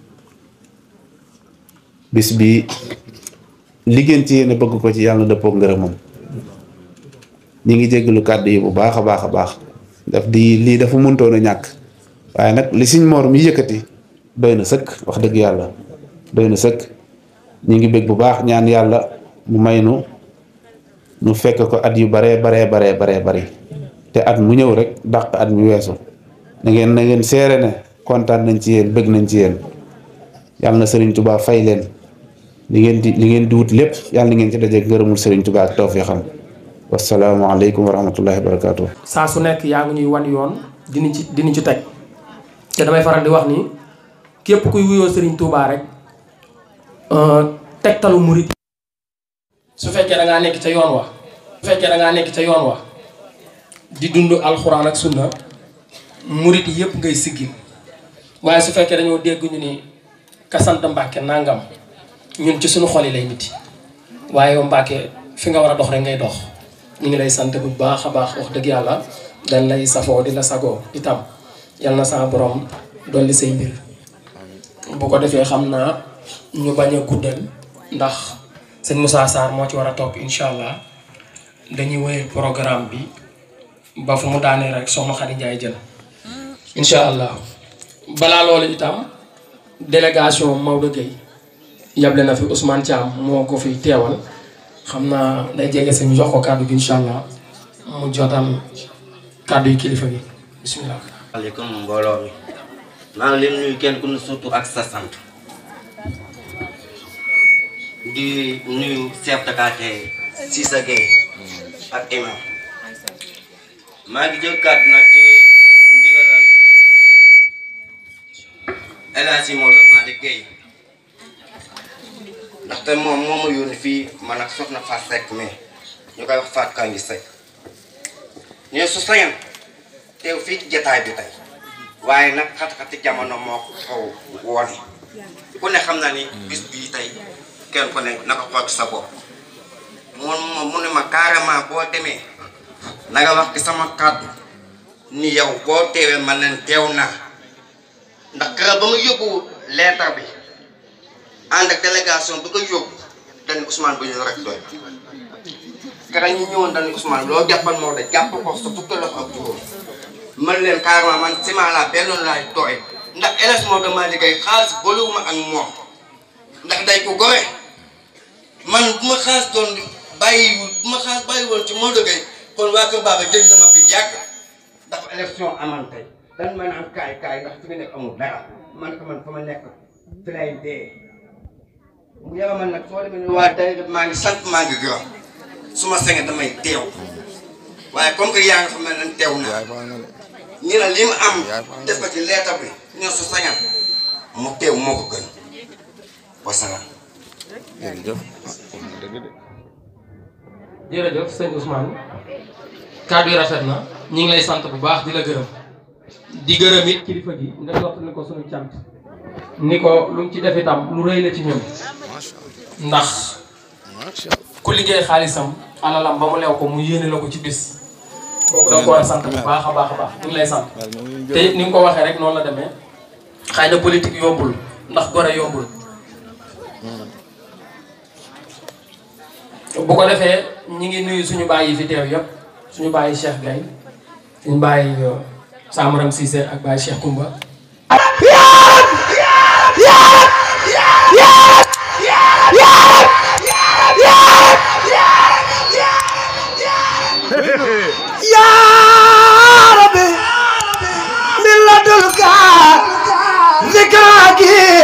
bis bi liggéen ci yéen bëgg ko ci yàlla na dëppook ngërëmam ñi ngi jéggalu kàddu yi bu baax a baax a baax daf di lii dafa mëntoon a ñàkk waaye nag li suñ moor mi yëkkati doy na sëkk wax dëgg yàlla doy na sëkk ñi ngi bég bu baax ñaan yàlla mu may nu nu fekk ko at yu baree baree baree baree bari te at mu ñëw rek dàq at mi weesu na ngeen na ngeen seere ne kontaan nañ ci yéen bëgg nañ ci yéen yàlla na Serigne Touba fay leen li ngeen di li ngeen di wut lépp yàlla na ngeen ci dajeeg ngërëmul Serigne Touba ak tawfeexam wasalaamaaleykum wa rahmatullahi wa barakaatu. saa su nekk yaa ngi ñuy wan yoon dinañ ci dinañ ci teg te damay faral di wax ni képp kuy wuyoo Serigne Touba rek tegtalu murit su fekkee da ngaa nekk ca yoon wa su fekkee da ngaa nekk ca yoon wa di dund alxuraan ak sunna murit yëpp ngay siggil waaye su fekkee dañoo dégg ñu ni ka sant Mbàkke nangam ñun ci suñu xol yi lay nit waaye yow Mbàkke fi nga war a dox rek ngay dox ñu ngi lay sant bu baax a baax wax dëgg yàlla dañ lay safoo di la sagoo itam yal na sa borom dolli say mbir bu ko defee xam naa ñu bañ a guddal ndax sëñ Moussa Sarr moo ci war a topp incha allah dañuy wéyal programme bi ba fu mu daanee rek soxna Khady Ndiaye jël incha allah balaa loolu itam délégation Maodo Gueye yable na fi Ousmane Thiam moo ko fi teewal xam naa day jege si ñu jox ko kàddu gi incha allah mu jotal kàddu yi kilifa gi bisimilah. waaleykum mbooloo mi maa ngi leen nuyu kenn ku ne surtout ak sa sant di nuyu chef de quartier Cissé Gueye ak imam maa ngi jël kàddu nag ci ndigalal El Hadji Maodo Malick Gueye ndaxte moom moo ma yónni fii man ak soxna Fatou Seck mais ñu koy wax Fatou Kangi Seck ñu su sañan teew fii ci jataay bi tey waaye nag xat-xati jamono moo ko xaw wone ku ne xam na ni bis bii tey kenn ku ne na ko xool sa bopp mun mu ne ma carrément boo demee na nga wax ci sama kàddu ni yow boo teewee man leen teew naa ndax kër ba mu yóbbu leetar bi ànd ak délégation bi ko yóbbu dañ Ousmane bu ñu rek doy keroog ñu ñëwoon dañu Ousmane loo jàppal moo de jàpp ko sa fukki loxo ak juróom man leen carrément man ciment laa benn laay tooy ndax éles moo dama liggéey xaalis boolewuma ak moom ndax day ko gore man bu ma xaalis doon bàyyiwul bu ma xaalis bàyyiwul ci moo dëggee kon waa Kër Baba jël na ma bi yàgg dafa élection aman tey dañ ma naan kaay kaay ndax fi nga nekk amul dara man ko man fa ma nekk fi lay dee bu yàlla man nag soo demee ni waa tey maa ngi sant maa ngi gërëm su ma senge damay teew waaye comme que yaa nga fa mel ne teew na ñu ne li mu am def ko ci leetar bi ñoo su sañal mu teew moo ko gën wasalaam. jërëjëf jërëjëf sëñ Ousmane kàddu yi rafet na ñu ngi lay sant bu baax di la gërëm di gërëm it kilifa gi nga jot ni ko suñu cant ni ko lu mu ci def itam lu rëy la ci ñun ndax ku liggéey xaalisam alalam ba mu lew ko mu yéene la ko ci bis kooku da nga ko war a sant bu baax a baax a baax ñu ngi lay sant te it ni nga ko waxee rek noonu la demee xëy na politique yombul ndax gore yombul bu ko defee ñi ngi nuyu suñu baay yi fi teew yëpp suñu baay Cheikh Gaye suñu baay Samaram Cissé ak baay Cheikh Koumba يا ربي من لدنك ذكرك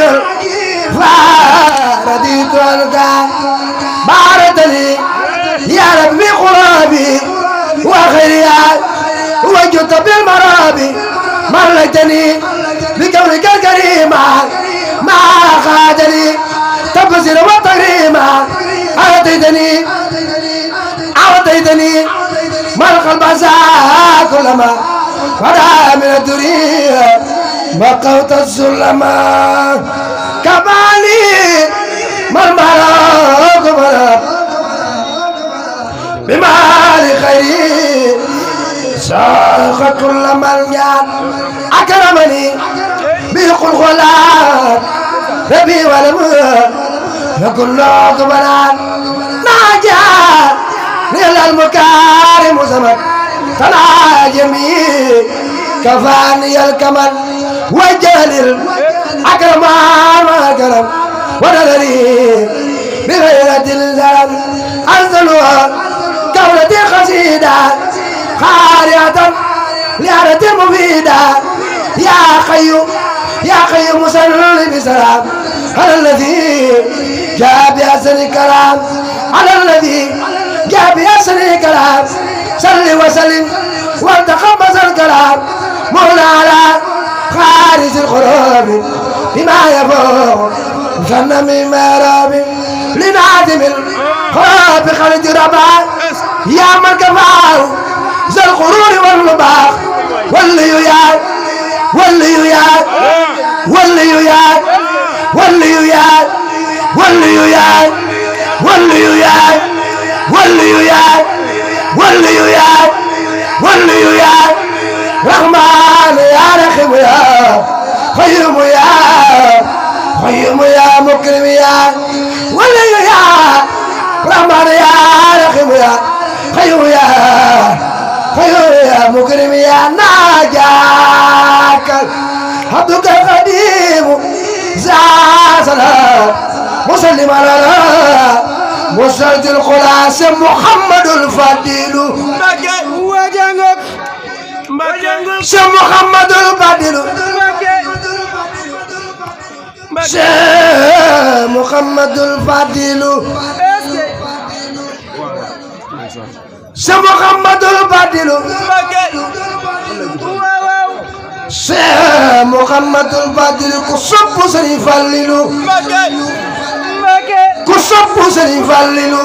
فرديت عنك بارتني يا ربي قرابي وخيريا وجدت بالمرابي ملكتني بكونك الكريم ما خادني تبصر وتغريما أعطيتني أعطيتني ما القلب عسى كلما ورا من الدنيا بقوت السلما كمالي ما المرق بمال خيري ساق كل من جان أكرمني بيقول غلاب ربي ولم يكن له كبران ناجان إلى المكارم زمن طلع جميل كفاني الكمل وجل الأكرم ما كرم ونذري بغيرة الزلم أنزلها كونة خسيدة خارعة لعنة مفيدة يا خيو يا خيو مسلم بسلام على الذي جاء بأحسن الكلام على الذي جاء بأحسن الكلام صل وسلم وتقبل الكلام مولا على خارج القلوب بما يفوق جنة من مراب لنعدم الخوف خالد ربا يا من كفاه ذا الغرور والنباح واللي يا واللي يا واللي يا واللي يا واللي يا واللي يا واللي يا واللي يا واللي يا رحمن يا رحيم يا قيوم يا قيوم يا مكرم يا واللي يا رحمن يا رحيم يا قيوم يا قيوم يا مكرم يا ناجاك عبدك القديم زازلا مسلم على مسجد الخلاص محمد الفضيل وجنك شيخ محمد الفضيل شيخ محمد الفضيل شيخ محمد الفضيل شيخ محمد الفضيل كسب سري فللو كسب سري فللو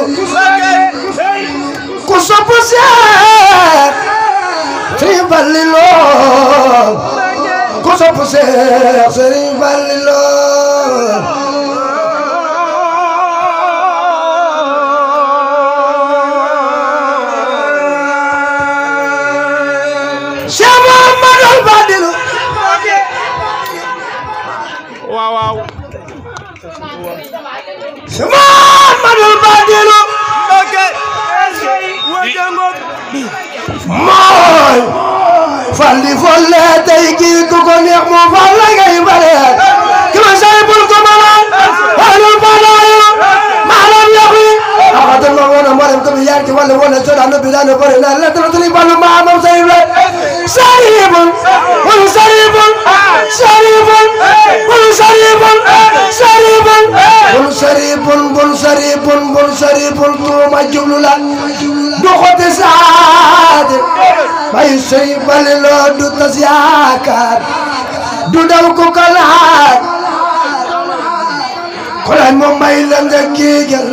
كسب سري فللو كسب سري فللو شيخ محمد الفضيل waaw waaw محمد الفضيل mooy fal di folle tey kii ku ko neex mu fal la ngay bare ki ma say bul ko mënoon alul fadaayu maalam yaxi axatal ma woon a mboolem ko bi yaar ci wàllu wala soda no bi daanu bëri na la dama tuli balu maamam say la saribun wala saribun saribun wala saribun saribun bul saribun bul saribun bul saribun tuuma jublu la du xote saate bay sey bale loo du tas yaakaar du daw ko kalaat kolaay moom may la nga géegal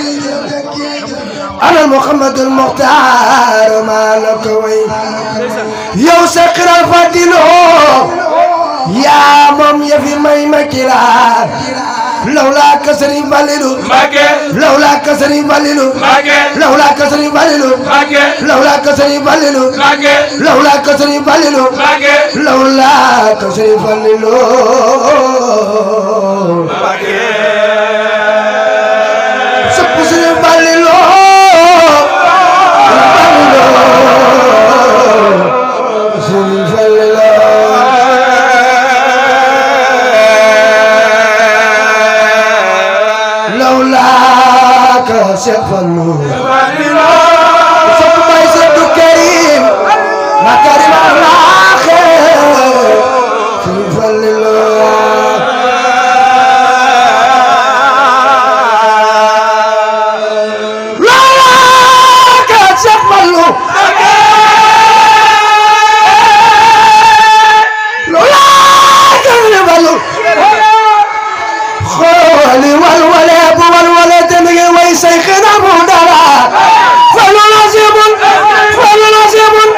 alal Muhammadul Muxtaar maa la ko way yow sa xiral fàttiloo yaa moom yafi may ma kilaar lawla ka Sëriñ Falilu Mbàkke lawla ka Sëriñ Falilu Mbàkke lawla ka Sëriñ Falilu Mbàkke lawla ka Sëriñ Falilu Mbàkke lawla ka Sëriñ Falilu Mbàkke lawla ka Sëriñ Falilu Mbàkke sopp Sëriñ Falilu Sëriñ Falilu Cheikh Fallou sopp bay Seydou Karim makarim alaxe Sëriñ Fallou loola ka Cheikh Fallou loola ka Sëriñ Fallou xooli wal wale bu wal wale te mi ngi way say xina bu dara falu nasibun falu nasibun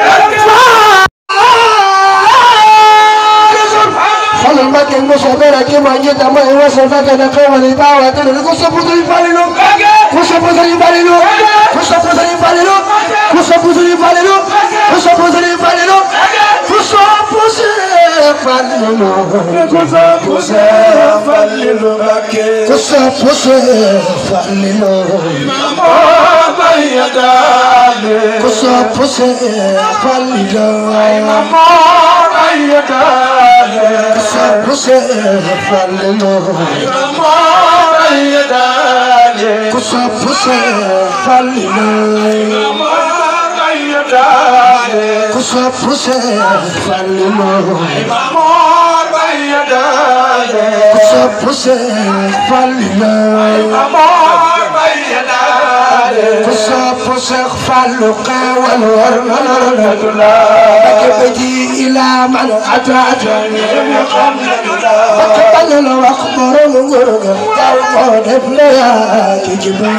falu Mbàkke mo sabera ki ma ñi dama e waso faka na xewali bawa te ko sopp Sëriñ Falilu ko sopp Sëriñ Falilu ko sopp Sëriñ Falilu ko sopp Sëriñ Falilu ko sopp Sëriñ Falilu ko sopp Sëriñ Falilu ko sopp Sëriñ Falilu Mbàkke ko sopp Sëriñ Falilu ko sopp Sëriñ Falilu ko sopp Sëriñ Falilu ku sopp Sëriñ Falilu ku sopp Sëriñ Falilu ku sopp Sëriñ Falilu ku sopp Sëriñ Falilu xewal war na la baji ila man atata bakal la wax borom ngor ga ko def la ki jiba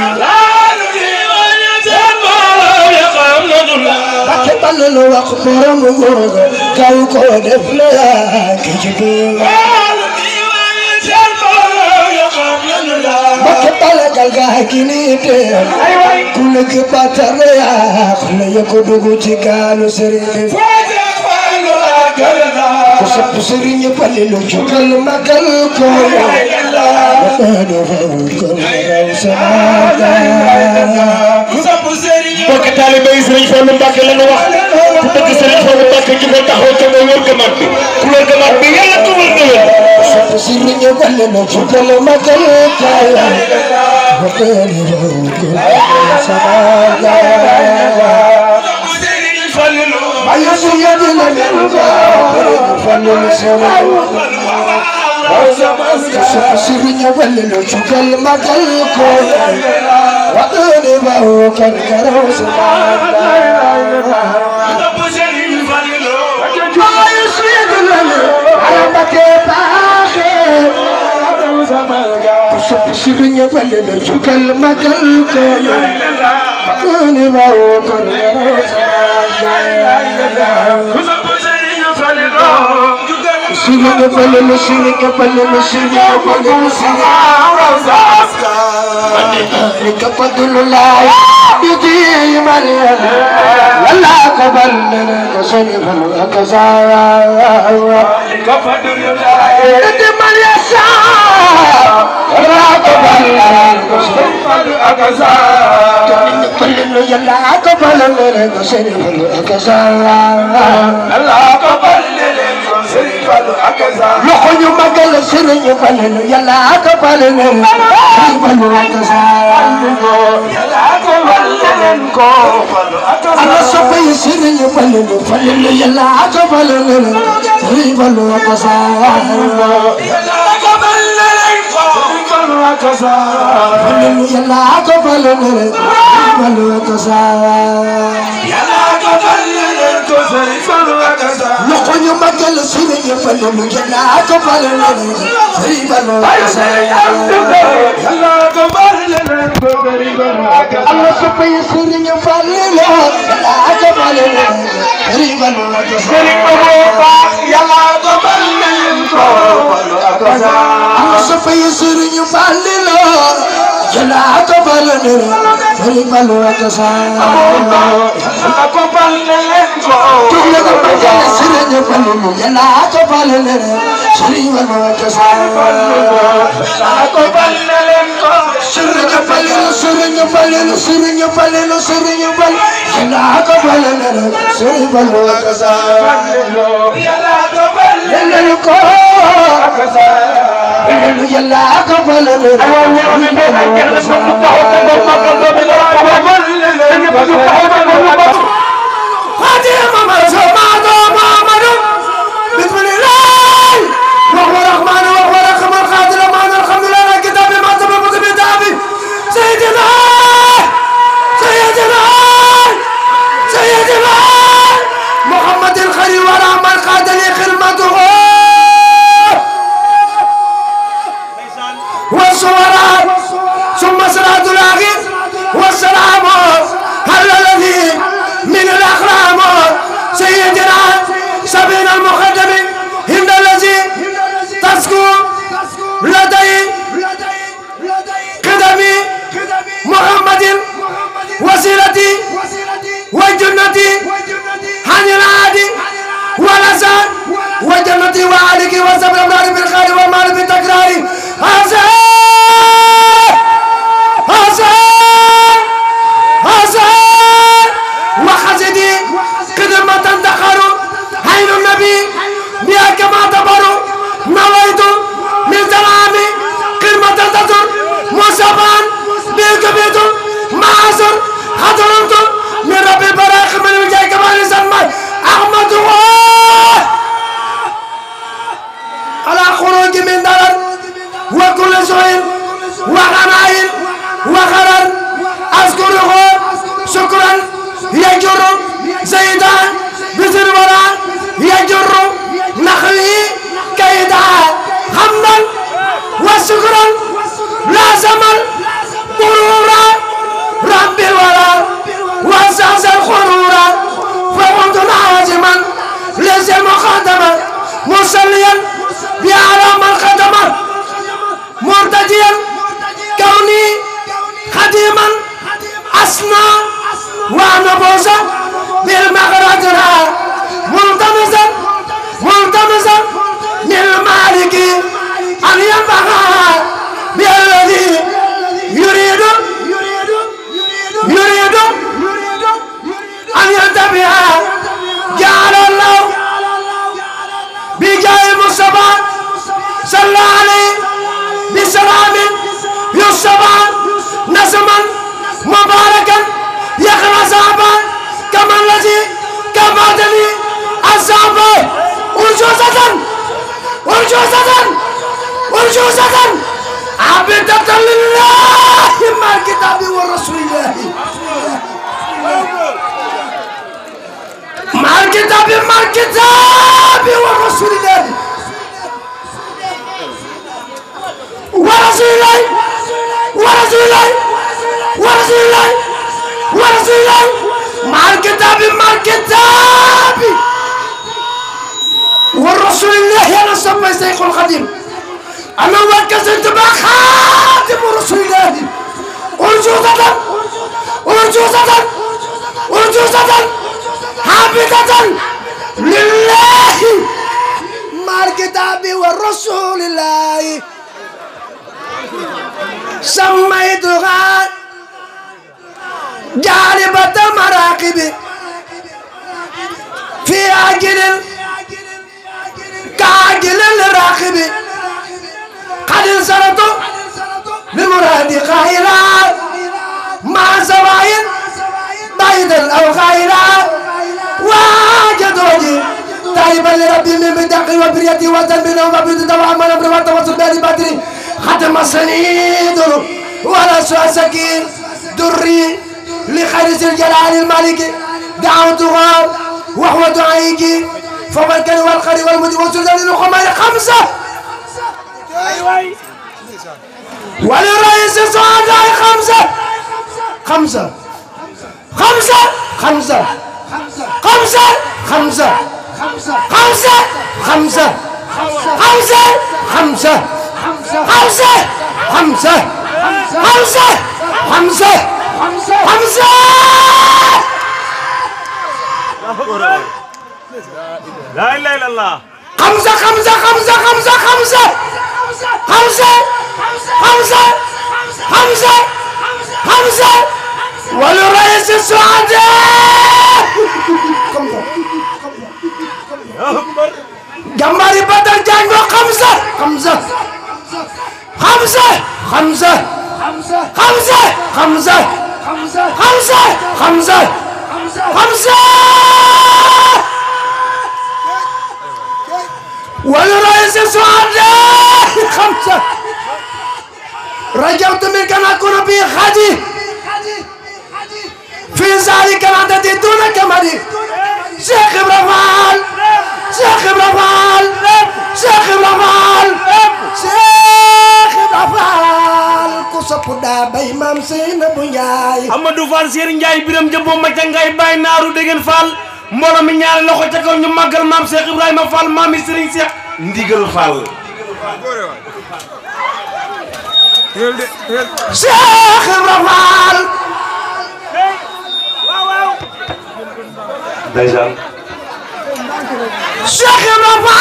bakal la wax borom ngor ga ko def la ki jiba bakal gal ga kini te kul ke patare ya kul ya ko dugu ci galu Sëriñ ku sopp Sëriñ Falilu jugal magal ko bokk taalibe yi Sëriñ Fallu Mbàkke la ñu wax ku bëgg Sëriñ Fallu Mbàkke jugal taxaw ca nga wër gamaat bi ku wër gamaat bi yàlla ko wër déwén ku sopp Sëriñ Falilu jugal magal ko ayo suya di la nanga Falilu Sëriñ Falilu jugal magal ko wadone ba o kan karaw sama ayo suya di la nanga ke baaxe Sëriñ Falilu jugal magal ko wadone ba o kan karaw sama Sëriñ Falilu Sëriñ Falilu Sëriñ Falilu Sëriñ Falilu la yudi Maria wala ko balna ko Sëriñ Falilu akaza ko Falilu la yudi Maria sa wala ko balna ko Sëriñ Falilu akaza Falilu yàlla ko balal leen ko Serigne Fallou ak Sala yàlla ko balal leen ko Serigne Fallou ak Sala loxo ñu magal Serigne Fallou yàlla ko balal leen Serigne Fallou ak Sala yàlla ko balal leen ko ala soppay Serigne Fallou Fallou yàlla ko balal leen Serigne Fallou ak Sala yàlla ko balal leen ko Fallou ak Sala yàlla ko balal leen Fallou ak Sala yàlla ko balal leen ko Serigne Fallou ak Sala loxo ñu magal Serigne Fallou yàlla ko balal leen Serigne Fallou ak Sala yàlla ko balal leen ko Serigne Fallou ak Sala Allah soppay Serigne Fallou yàlla ko balal leen Serigne Fallou ak Sala Serigne Fallou yàlla ko balal leen ko Fallou ak Sala Allah soppay Serigne Fallou yàlla ko balal leen Serigne Fallou ak Sala yàlla ko balal leen ko tugle ko magal Serigne Fallou yàlla ko balal leen Serigne Fallou ak Sala yàlla ko balal leen ko Serigne Fallou Serigne Fallou Serigne Fallou Serigne Fallou yàlla ko balal leen Serigne Fallou ak Sala yàlla ko balal leen ko ak Sala yàlla ko balal leen والسلام على الذي من الأخرام سيدنا سبينا المقدم هند الذي تسكو لدي قدمي محمد وسيلتي وجنتي عن العادي والأسان وجنتي وعليك وسبب النار بالخير والمال بالتكرار هذا وحسدي قدما تندخروا عين النبي بها كما تبروا نويت من سلامي قمة تزر مصابان بالكبيت معصر حضرت من رب البراخ من وجه كمال سلمان أحمد الله على خروج من درر وكل سوء وغنائل وغرر أذكره شكرا يجر زيدا بزر ورا يجر نخلي كيدا حمدا وشكرا لازم غرورا رب الورى وسعس الخرورا فقمت عازما ليس المخدمة مصليا بأعلام الخدمة مرتديا كوني خديما أسنى وأنا بوسا بالمغرجنا ملتمسا ملتمسا من المالك أن ينفع بالذي يريد يريد أن ينتبه جعل الله بجاه المصطفى صلى عليه بسلام يصطفى نسما مباركا يخلص أبا كما الذي كفاتني أصحاب أرجوزة أرجوزة أرجوزة عبدة لله مع الكتاب والرسول الله مع الكتاب مع الكتاب والرسول الله ورسول الله ورسول الله ورسول الله ورسول الله مع الكتاب مع الكتاب والرسول الله يا نصب الشيخ القديم أنا وكسرت بخاتم رسول الله أرجوزة أرجوزة أرجوزة حافظة لله مع الكتاب والرسول الله سميتها جالبة المراقب في عاجل كعاجل الراقب قد انصرت بمراد قائلا مع سواء بعيدا او غيرا واجدوني تائبا لربي من بدقي وبريتي وذنبنا ومبيد دواء من امر وتوسل بين بدري ختم سنيد ولا سوى سكين دري لخير ذي الجلال المالك دعوتها وهو دعائك فمن كان والخير والمدي وسلطان الخمير خمسه وللرئيس الصعداء خمسه خمسه خمسه خمسه خمسه خمسه خمسه خمسه خمسه خمسه خمسه خمسه خمسه خمسه خمسه لا اله الا الله خمسه خمسه خمسه خمسه خمسه خمسه خمسه خمسه خمسه ولرئيس السعداء جماري بدل جانجو خمسة خمسة خمسة خمسة خمسة خمسة خمسة خمسة خمسة ولرئيس السعداء خمسة رجوت منك أن أكون في خدي في ذلك العدد دون كمالي شيخ إبراهيم شيخ إبراهيم شيخ إبراهيم شيخ إبراهيم كوسابودا باي مام سينا بنجاي Amadou Fall Serigne Ndiaye biram jëmbo ma ca ngay bay naaru degen Fall mbolo mi ñaari loxo ca kaw ñu magal maam Cheikh Ibrahima Fall maami Serigne Cheikh ndigal Fall Cheikh Ibrahima ndeysaan Cheikh Ibrahima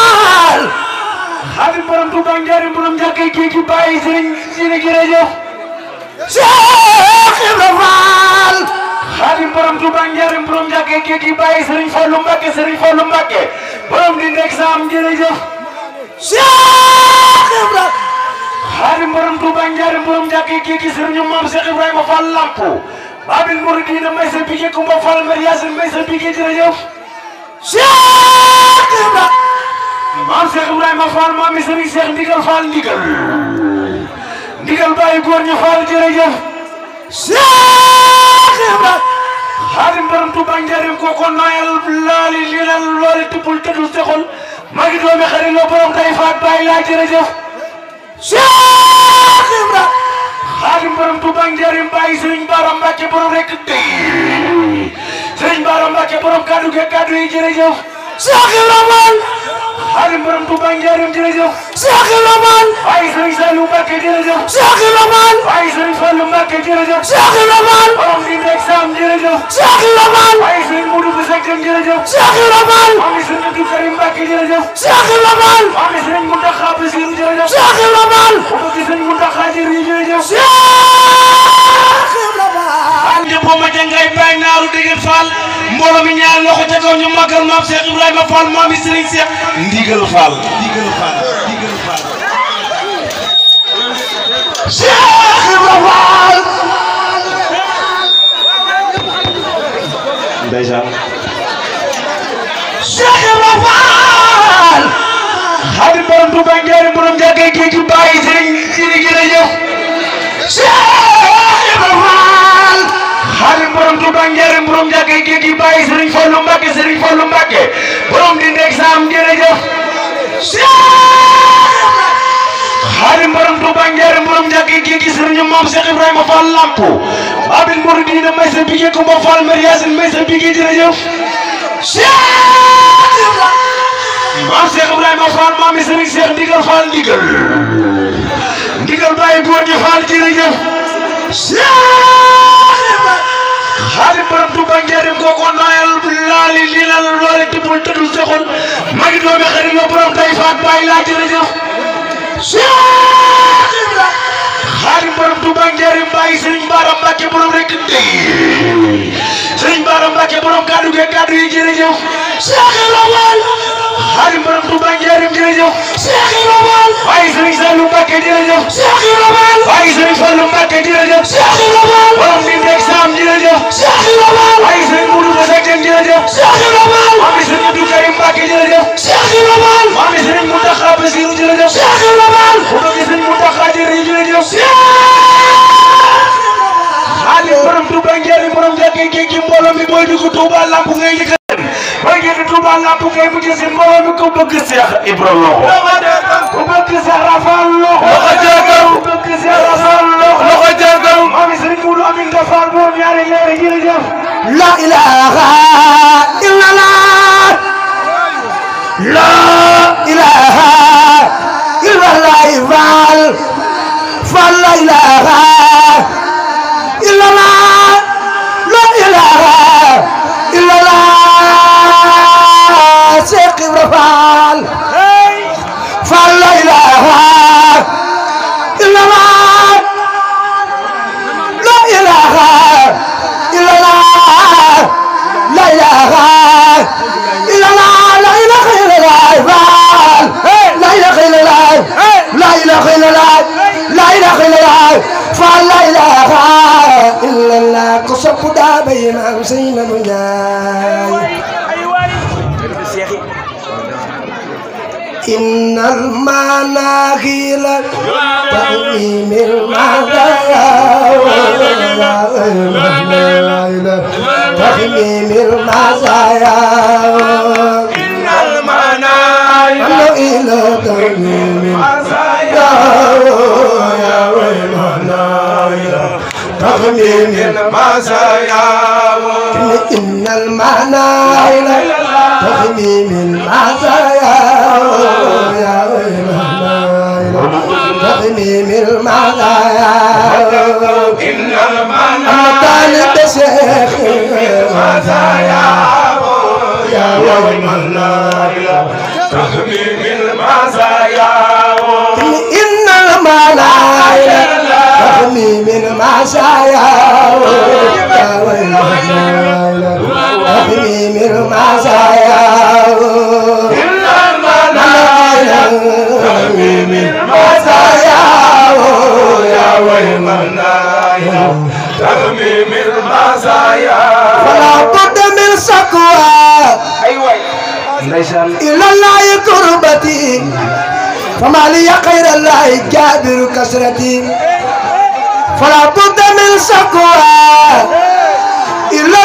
Habib borom Touba Njaarim borom jàkkee kii ki bàyyi Serigne Sine jërëjëf Cheikh Ibrahima Habib borom Touba Njaarim borom jàkkee kii ki bàyyi Serigne Fallou Mbacké Serigne Fallou Mbacké borom di nekk saam jërëjëf Cheikh Ibrahima Habib borom Touba Njaarim borom jàkkee kii ki Serigne Mame Cheikh Ibrahima Fall Lampo Babil Mouridina may sa bigé Kumba Fall Mer Yacine may sa bigé jërëjëf Cheikh Ibrahima Mame Cheikh Ibrahima Fall maami Serigne Cheikh ndigal Fall ndigal ndigal bàyyi góor ñu Fall jërëjëf Cheikh Ibrahima Xaadim borom Touba Njaarim koko noyal laali linal looli tubul tëddu sexol magi doomi xari loo borom tay faat bàyyi laa jërëjëf Cheikh Ibrahima Xaadim borom Touba Njaarim bàyyi Serigne Bara Mbacké borom rek dey Serigne Bara Mbacké borom kaddu ge kaddu yi jërëjëf Cheikh Ibrahima Xaadim borom Touba Njaarim jërëjëf Cheikh Ibrahima bàyyi Serigne Saliou Mbacké jërëjëf Cheikh Ibrahima bàyyi Serigne Fallou Mbacké jërëjëf Cheikh Ibrahima borom di nekk sam jërëjëf Cheikh Ibrahima bàyyi Serigne Modou Boussek jërëjëf Cheikh Ibrahima mami Serigne Abdou Karim Mbacké jërëjëf Cheikh Ibrahima mami Serigne Mountakha Bassirou jërëjëf Cheikh Ibrahima ko Serigne Mountakha jërëjëf Cheikh Ibrahima ande bo ma jangay bay naaru degen Fall mbolo mi ñaar loxo ca kaw ñu magal maam Cheikh Ibrahima Fall mami Serigne Cheikh ndigal Fall ndigal Fall ndigal Fall Cheikh Ibrahima ndeysaan Cheikh Ibrahima Habib borom Touba Njaarim borom jàkkee kii ki bàyyi Serigne Sine jërëjëf Cheikh Ibrahima Habib borom Touba Njaarim borom jàkkee kii ki bàyyi Serigne Fallou Mbacké Serigne Fallou Mbacké borom di nekk saam jërëjëf Habib borom Touba Njaarim borom jàkkee kii ki Serigne Mame Cheikh Ibrahima Fall Lampo Babil Mouridina may sa bigé Kumba Fall Mer Yacine may sa bigé jërëjëf Cheikh Ibrahima Mame Cheikh Ibrahima Fall mami Serigne Cheikh ndigal Fall ndigal ndigal bàyyi góor ñi Fall jërëjëf Cheikh Ibrahima Habib borom Touba Njaarim koko noyal laali linal looli tubul tëddu sexol magi doomi xari loo borom tay faat bàyyi laa jërëjëf Cheikh Ibrahima Habib borom Touba Njaarim bàyyi Serigne Bara Mbacké borom rek dey Mbacke borom kaddu ge kaddu yi jërëjëf Cheikh Ibrahima Xaadim borom Touba Njaareem jërëjëf Cheikh Ibrahima waaye Serigne Saliou Mbacke jërëjëf Cheikh Ibrahima waaye Serigne Fallou Mbacke jërëjëf Cheikh Ibrahima borom bi nek sam jërëjëf Cheikh Ibrahima waaye Serigne Moudou Bassek jërëjëf Cheikh Ibrahima mami Serigne Abdou Karim Mbacke jërëjëf Cheikh Ibrahima mami Serigne Mountakha Bassirou jërëjëf Cheikh Ibrahima ko bëgg Serigne Mountakha jërëjëf Xaadim borom Touba Njaareem borom jàkke gi mbooloo mi booy dugg Touba lamp ngay yëkkat booy génn Touba lamp ngay mujj si mbooloo mi ko bëgg Cheikh Ibrahima ku bëgg Cheikh Rafal loxo ku bëgg Cheikh Rafal loxo jàggaw mami Serigne Moudou Amin Dafal borom ñaari leer jërëjëf la ilaha illallah la ilaha illallah fal fal la ilaha illallah la ilaha illallah Cheikh Ibrahima fal la ilaha illallah la ilaha illallah la ilaha illallah la ilaha illallah la ilaha illallah la ilaha illallah la ilaha illallah fal la ilaha illallah ko sopp daa bay maam Seynabou Ndiaye إن المناخيل تغني من المزايا تغني من المزايا إن المناخيل تغني من المزايا تغني من المزايا إن المناخيل تغني من المزايا تغني من المزايا إن المطالب شيخ المزايا يا ويل تغني من المزايا إن الملايا تغني من المزايا يا ويل تغني من المزايا إن الملايا تغني من المزايا يا ويل تغني من المزايا فلا بد من سكوى إلى الله قربتي فما لي خير الله جابر كسرتي فلا بد من سكوى إلى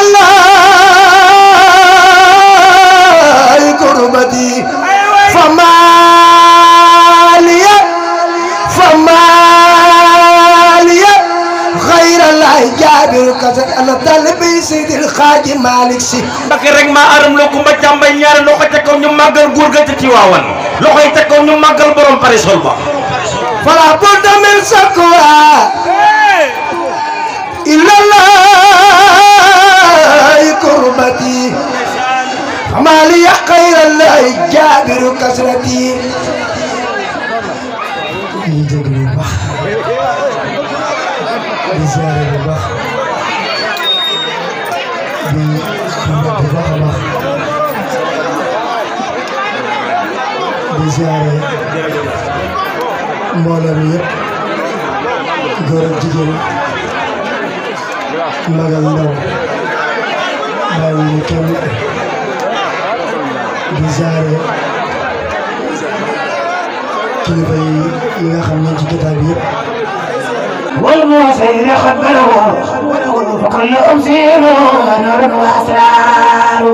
الله قربتي فما لي فما لي غير الله جابر كسر أنا طالبي سيد الخاج مالك سي Mbacke rek ma aram lo Kumba Jàmba ñaar loxo ca kaw ñu màggal góor ga ci Tiwaawan loxo yi ca kaw ñu màggal borom Parisol ba فلا بد من سكوى إلا الله قربتي فما لي خير الله جابر كسرتي di ziare mbooloo mi yëpp góor ak jigéen mag ak ndaw bàyyi ñu kenn di ziare kilifa yi nga xam ne ci jotaay bi yëpp والموسير خبره وكل أمسير نور وأسرار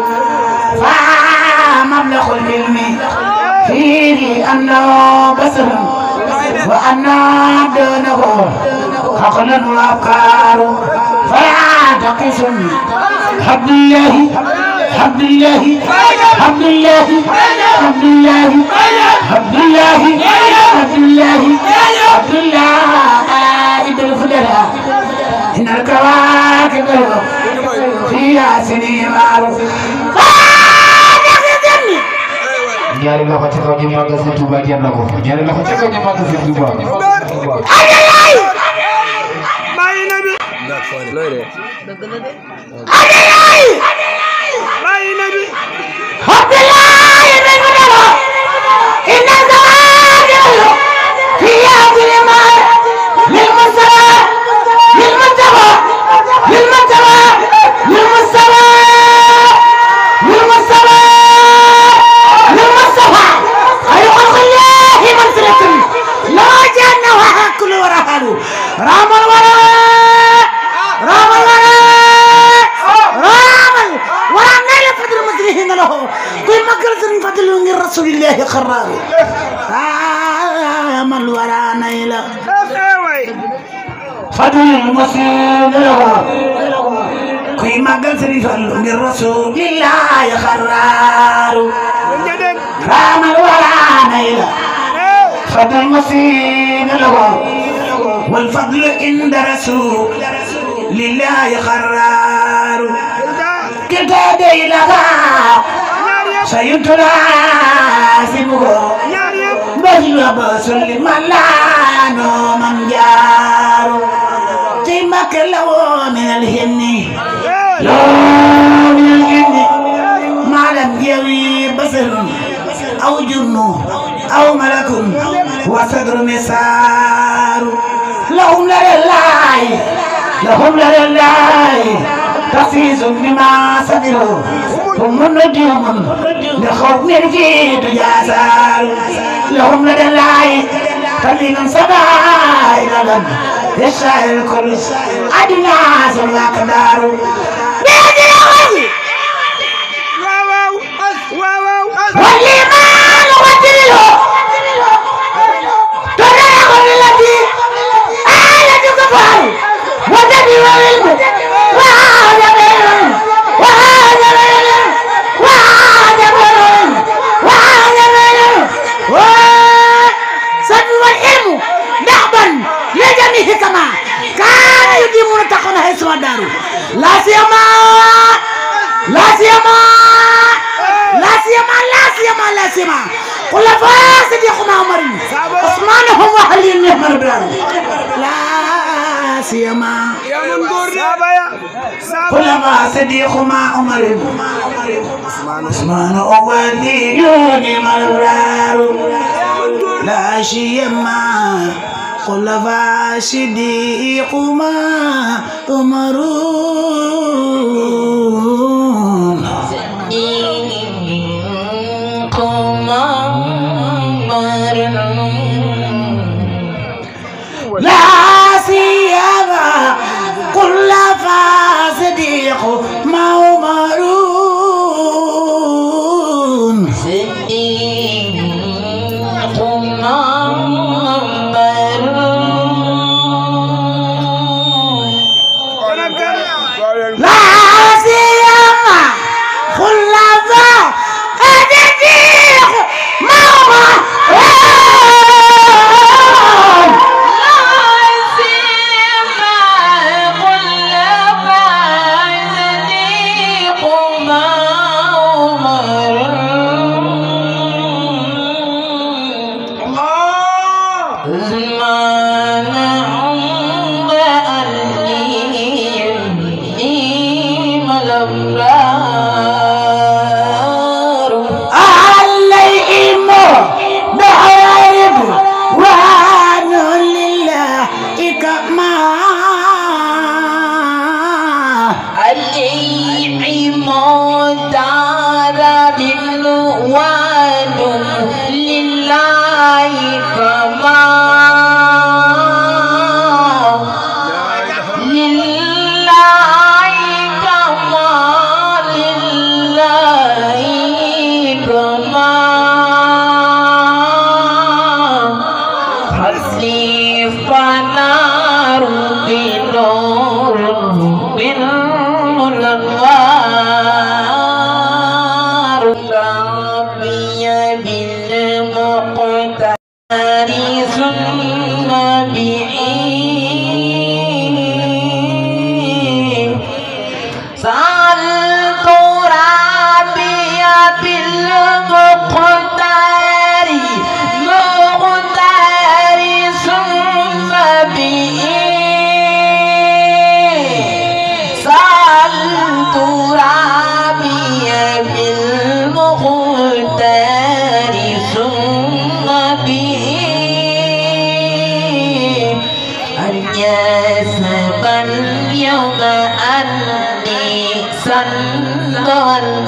فمبلغ العلم فيه أنه بصر وأنه دونه عقل وأفكار فلا تقسم حبل الله حبل الله حبل الله حبل الله حبل الله حبل الله حبل الله الفدراء إن الكواكب فيها سنين معروف ñaari loxo ci kaw ñu màggal Sëñ Touba kenn na ko ñaari loxo ci kaw ñu màggal Sëñ Touba ay bàyyi na bi عبد الله بن مدبر إن الزواج في يد المال للمستوى للمستوى للمستوى للمستوى للمستوى للمستوى خير خلق الله منزلة لا جنة وحكل ورهل رام الوراء رام الوراء رام الوراء نيل فضل مدرهين له كل ما قلت فضل من رسول الله خرار رام الوراء نيل فضل المسلم له كل ما قلت فضل من رسول الله خرار رام الوراء نيل فضل المسلم له والفضل عند رسول لله خرار كتابي لها سيتلازمه بل بسل من لانو من جار تيمك لو من الهن لو من الهن ما لم يوي بصر أو جن أو ملك وصدر مسار لهم لله لهم لله تخصيص بما صدروا ثم نجيهم لخوف في تجاسر لهم لله قليلا سبائل يشاء الكل أدنى سرنا كدار والإيمان وتله تراه الذي آلت كفار وتبي والعلم وهذا بالعلم وهذا بالعلم وهذا بالعلم وهذا بالعلم وصدق والعلم دعبا لجميع كما كان يديمون تقون حيث داروا لا سيما لا سيما لا سيما لا سيما لا سيما قل فاسدكم عمر عثمان هو علي بن مربان لا سيما قل فاسدكم عمر عثمان هو علي بن مربان لا سيما قل فاسدكم عمر لا سيما كل فاسديق مؤمرون صديق مؤمرون لا سيما كل فاسديق مؤمرون يسبا يوم أني سنبا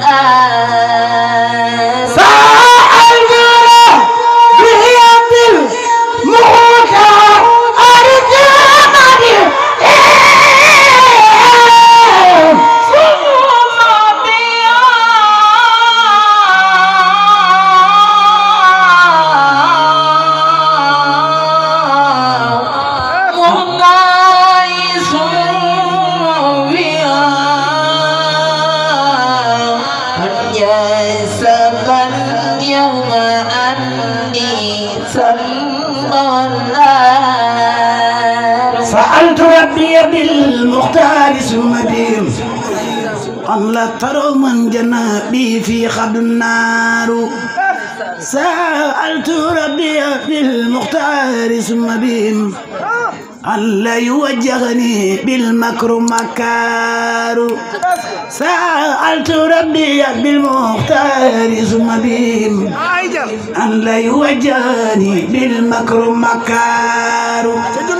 الآن سألت بيد الموتى أرجعني سألت ربي بالمختار ثم بهم أن لا تروا من جنابي في خد النار سألت ربي بالمختار ثم بهم أن لا يوجهني بالمكر مكار سألت ربي بالمختار ثم بهم أن لا يوجهني بالمكر مكار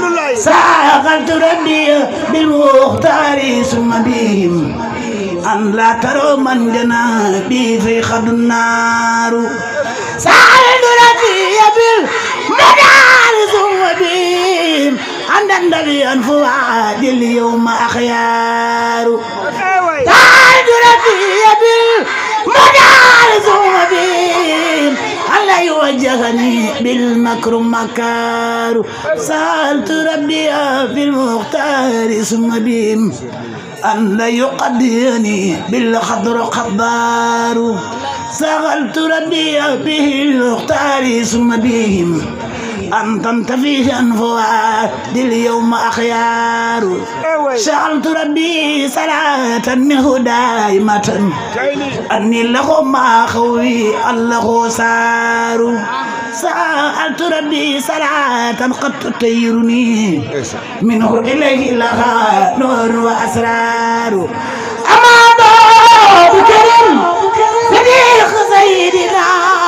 سألت ربي بالمختار ثم بهم أن لا تروا من جنابي في خد النار سألت ربي بالمختار ثم بهم أن الذي أنفعاد اليوم أخيار سألت ربي بالمختار ثم بهم ألا يوجهني بالمكر مكار سألت ربي بالمختار ثم بهم أن لا يقدرني بالخضر خضار سألت ربي به المختار ثم بهم أن تنتفي أنفعاد اليوم أخيار سألت ربي صلاة منه دائمة أني له ما خوي الله سار سألت ربي صلاة قد تطيرني منه إليه لها نور وأسرار أما باب كريم صديق سيدنا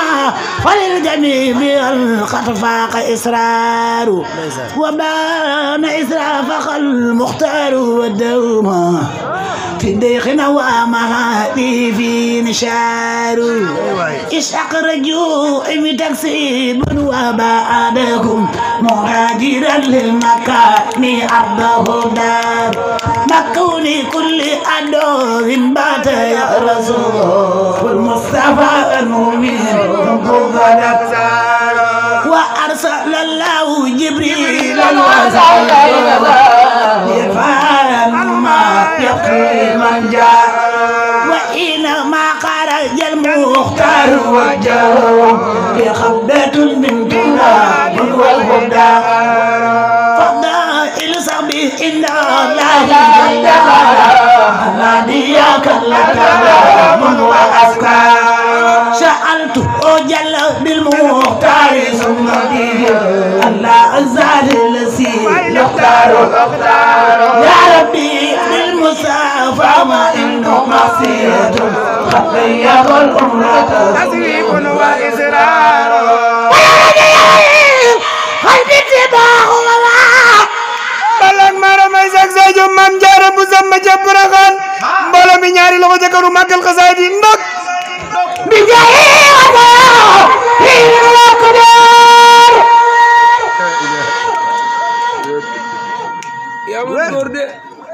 فللجميع قد فاق إسرار وبان إسراف المختار والدوم في ديخنا ومهادي في نشار إشاق رجوع بتكسيب وبعدكم مهاجرا للمكان أرضه دار مكوني كل أدو بات يا رسول المصطفى المؤمن وأرسل الله جبريل وسائل يفعل ما يقي من جاء وإنما خرج المختار وجهه بخبة من تراب والهدى فضائل صبي إن الله ناديك لك وأسكار سألت أجل بالمختار ثم به الله الزاد الذي يختار يا ربي بالمصطفى ما عنده معصية قد بيض الأمة تسويف وإسرار قلبي اتباع الله balak mara may sak sa jom mam jaara bu sama jabura khan mbolo mi ñaari loxo ci karu magal xasaidi ndok bi jaay wala hiru akbar ya mo gor de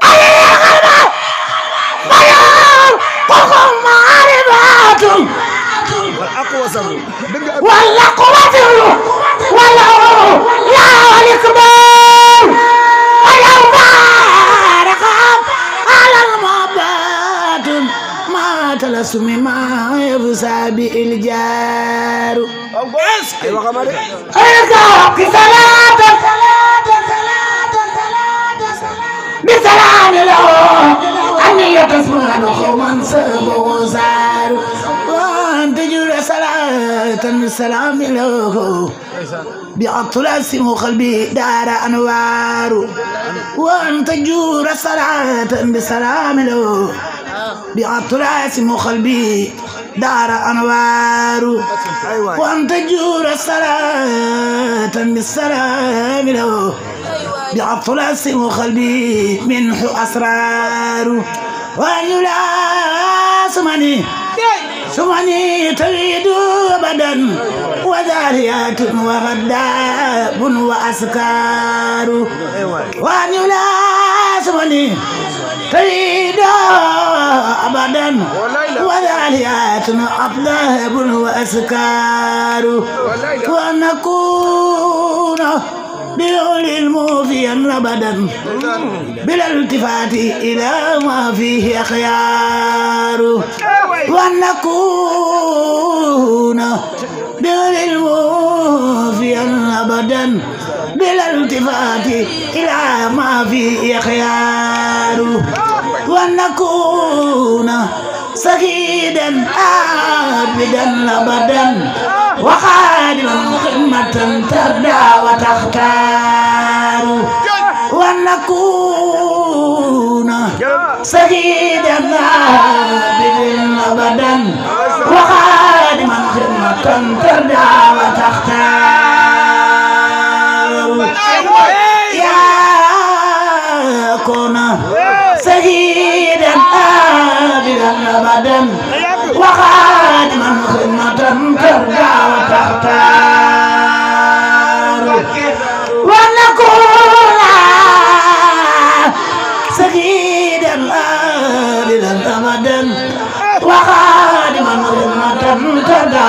ko maaribatum aqwa sabu wala quwwatu wala la akbar تلسمي ما يفسى بالجار ايوه قمري ارجع بصلاة بسلام له اني تسمع خوما سبو زار وانت جر صلاة بسلام له بعطلاسم قلبي دار انوار وانت جور صلاة بسلام له بعطلاسم قلبي دار انوار وانت جور صلاة بالسلام له بعطلس وقلبي منه أسرار وأن لا سمني سمني تريد أبدا وذاريات وغداب وأسكار وأن لا سمني تريد أبدا وذاريات أطلاب وأسكار وأن نكون بأولي الموفيا أبدا بلا التفات إلى ما فيه أخيار وأن نكون بأولي الموفيا أبدا بلا التفات إلى ما فيه أخيار وأن نكون سكيدا عابدا أبدا وخادما خدمة تردى وتختار وأن نكون سكيدا عابدا أبدا وخادما خدمة تردى وتختار يا كون سكيدا عابدا أبدا وخادما خدمة ترجع وتختار وأن نكون سكيدا عابدا أبدا وخادما خدمة ترجع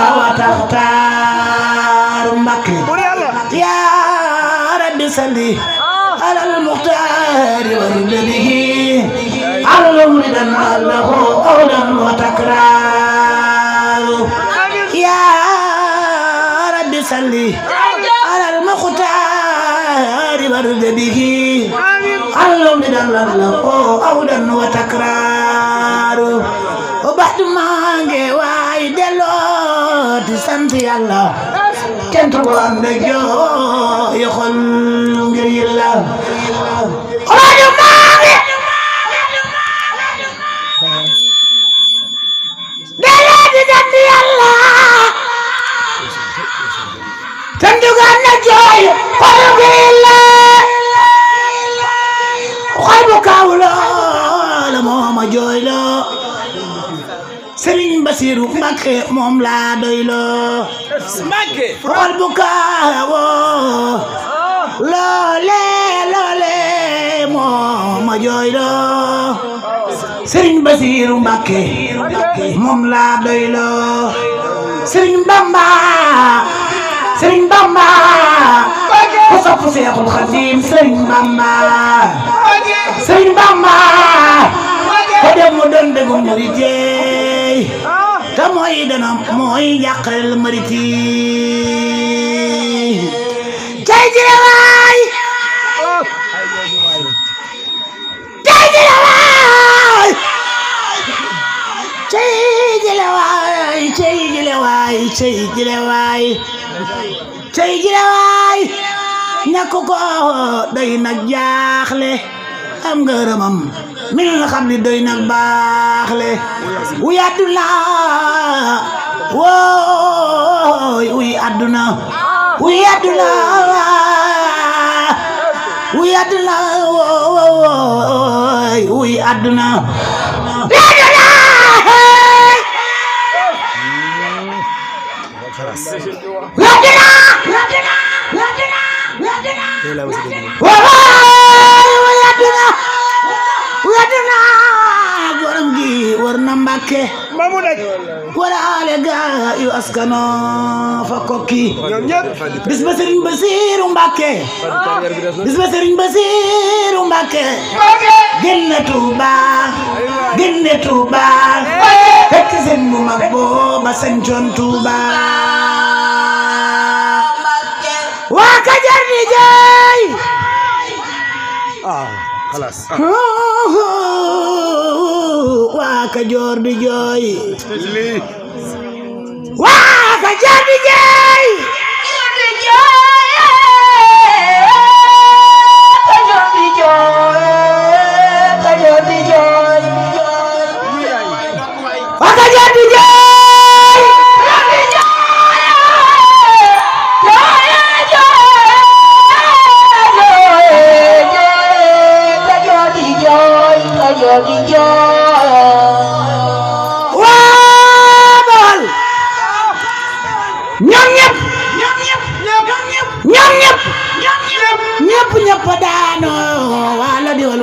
وتختار مكي يا رب صلي على المختار وارد به على مردا له قولا وتكرار يا رب صلي على المختار وارد به على مردا له قولا وتكرار وبعد ما واي دلو تسنتي الله كنت وان جو يخل غير الله وبعد ما دلو تسنتي الله كنت وان جو يخل غير الله وخيبك أولا لما ما جويلا Serigne Bassirou Mbacké moom laa doyloo Mbacké xol bu kaawoo loole loole moom ma jooyloo Serigne Bassirou Mbacké moom laa doyloo Serigne Bamba Serigne Bamba ku sopp Seexul Xadiim Serigne Bamba Serigne Bamba ko dem mu doon déggu murit yi te mooy dana mooy yàqal murit yi cay jile waay cay jile waay cay jile waay cay jile waay cay jile waay cay jile waay ñàkk ko doy na jaaxle am ngërëmam mi nga xam ni doy na baaxle wuy àdduna wooy wuy àdduna wuy àdduna wuy àdduna wooy wuy àdduna wadana goram gi warna Mbacké mamu nak wala ale ga yu askano fa kokki bis ba Serigne Bassirou Mbacké bis ba Serigne Bassirou Mbacké genna Touba genna Touba fekk sen mu mag bo ba sanjon Touba wa ka jar di jay ah خلاص waa Kajoor di jooy waa Kajoor di jooy Kajoor di jooy Kajoor di jooy waa Kajoor di jooy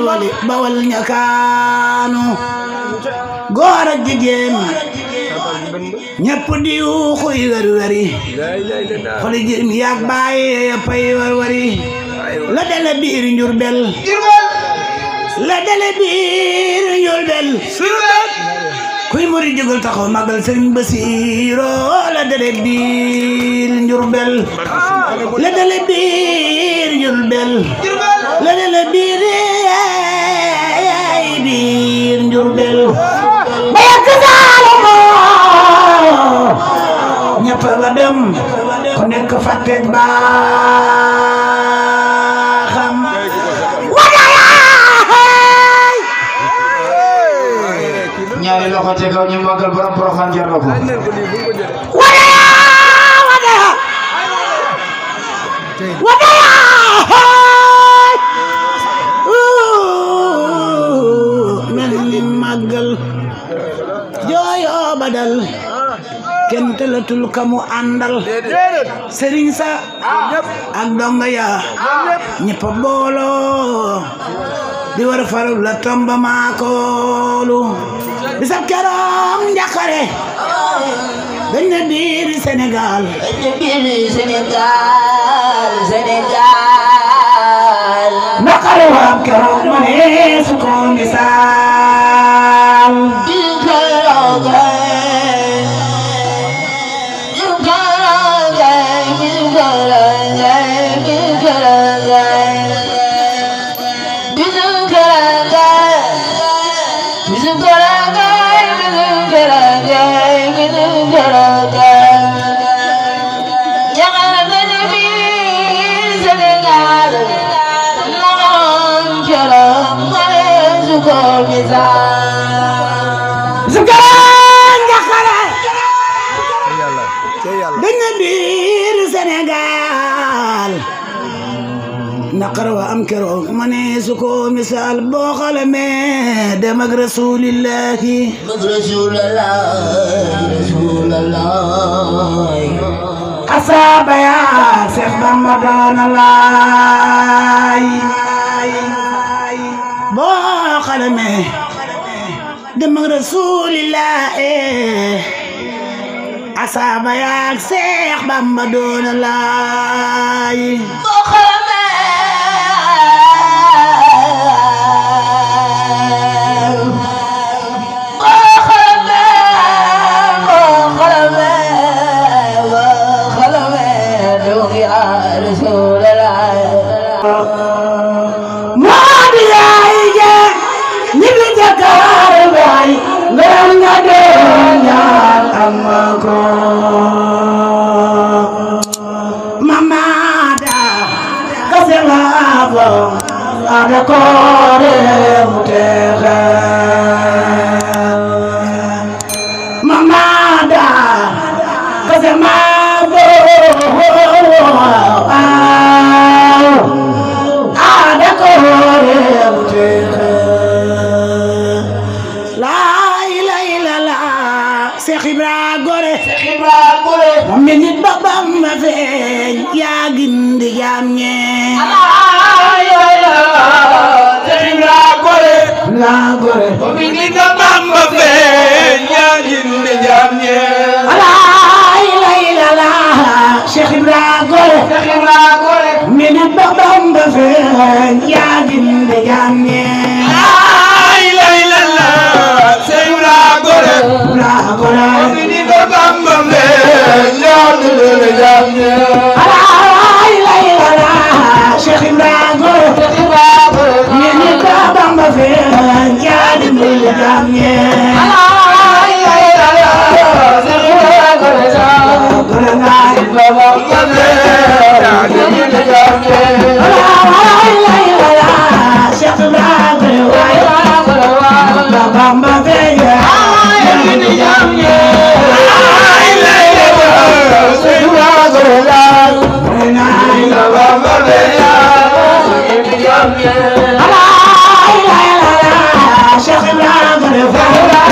wali bawal ñakaanu góor ak jigéen ñëpp di xuy wari wari xoli jirim yaag bàyyi pay war wari la dale biir Njurbel la dale biir Njurbel kuy muri jógal taxaw magal Sëriñ Basiiro la dale biir Njurbel la dale biir Njurbel la dale biir biir Njurbel ba yàgg Saalum ñëpp la dem ku nekk fàtte baaxam ñaari loxo te kaw ñu magal borom Porokhane jar na ko mel ni magal jooyo badal kenn tëlatul ka mu àndal sëriñ sa ak donga ya ñëpp booloo di war faru la tomba maakoolu bisab keroog njàqare dañ ne biir Sénégal dañ ne biir Sénégal Sénégal njàqare waam keroog ma ne su ko misaal biir keroog dañ biir Sénégal naqar wa am keroog ma ne su ko misaal boo xalamee dem ak rasulillahi asaba ya Seex Bamba doona laay boo xalamee dem ak rasulillahi asaba ya Seex Bamba doona laay ada kore mutere mamada kasema bo ada kore mutere la ilaha illallah Cheikh Ibra Gore Cheikh Ibra Gore minit babam ma feñ ya gindi jam ñe la gore omi ni na Bamba fe nya jinde jamne ala ila ila la Cheikh Ibra Gore Cheikh Ibra Gore mi ni Bamba fe nya jinde jamne ala ila ila la Cheikh Ibra Gore la gore omi ni Bamba fe nya jinde jamne ala ila ila la Cheikh Ibra Gore Cheikh Ibra Gore mi ni Bamba fe jadi muljamnya alai ai ala segera gereza gerengai bawa kale jadi muljamnya alai ai ala segera gereza Bamba beja jadi muljamnya alai ai ala segera gereza gerengai Bamba beja jadi muljamnya Cheikh Ibra Gore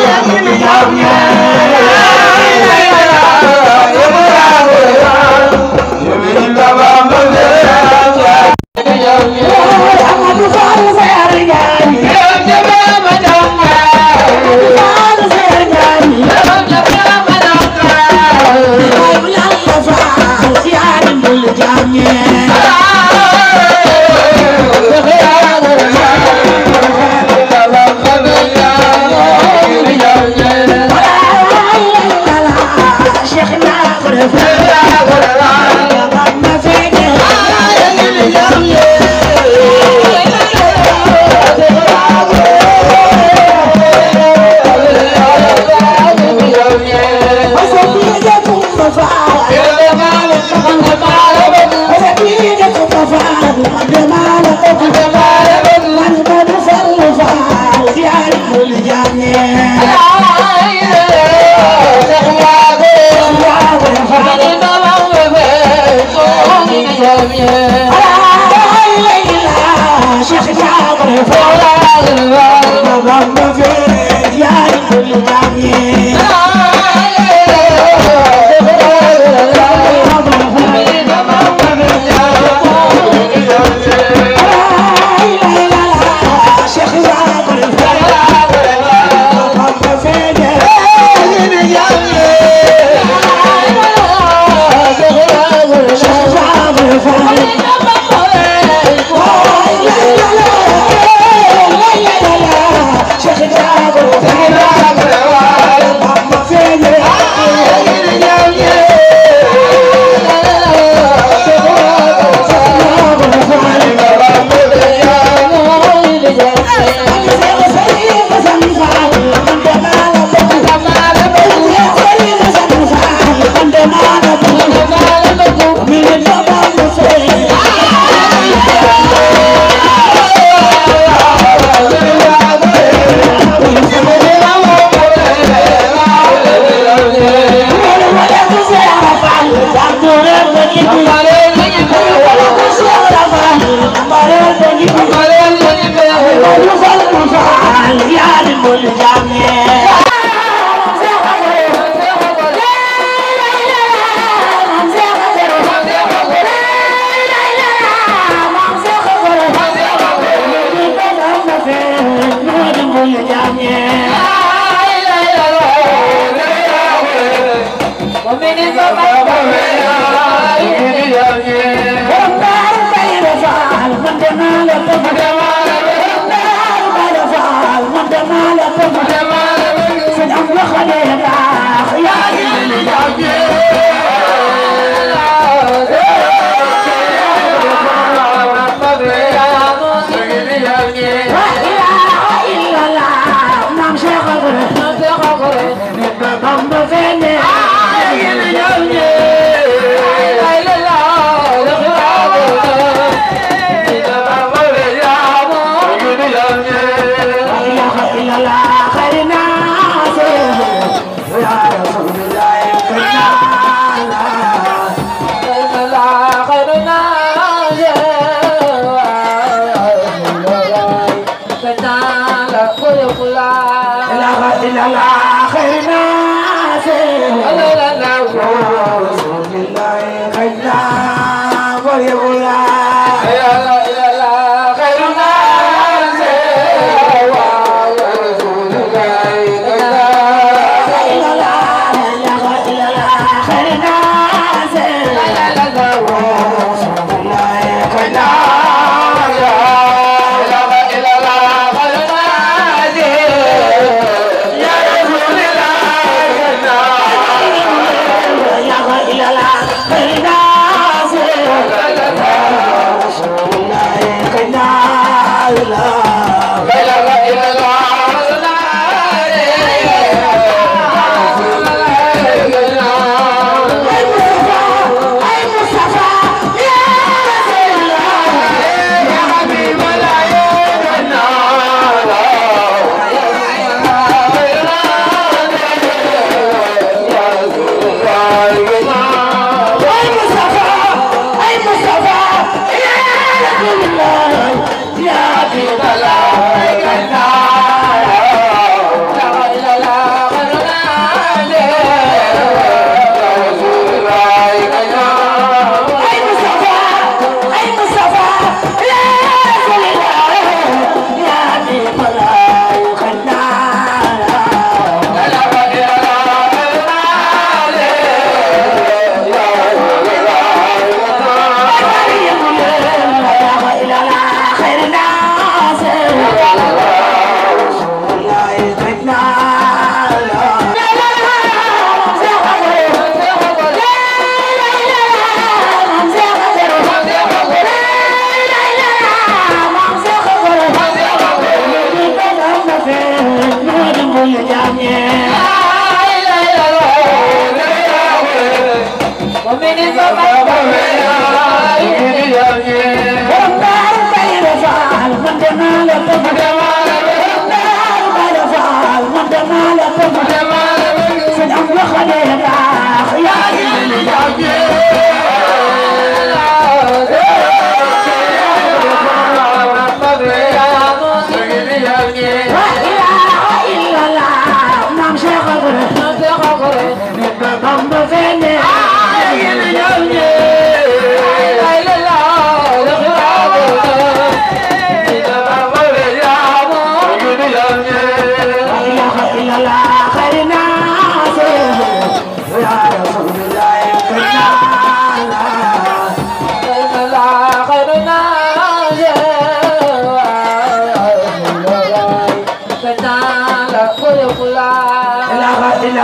la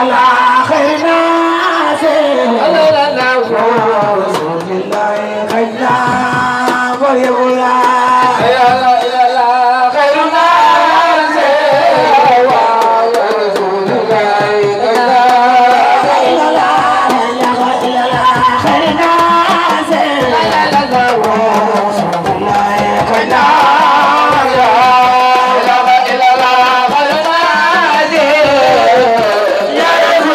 الله خير ناس لا لا لا رسول الله خير ناس وريب الله لا لا لا خير ناس ورسول الله خير ناس لا لا لا خير ناس لا لا لا رسول الله خير ناس لا لا لا خير ناس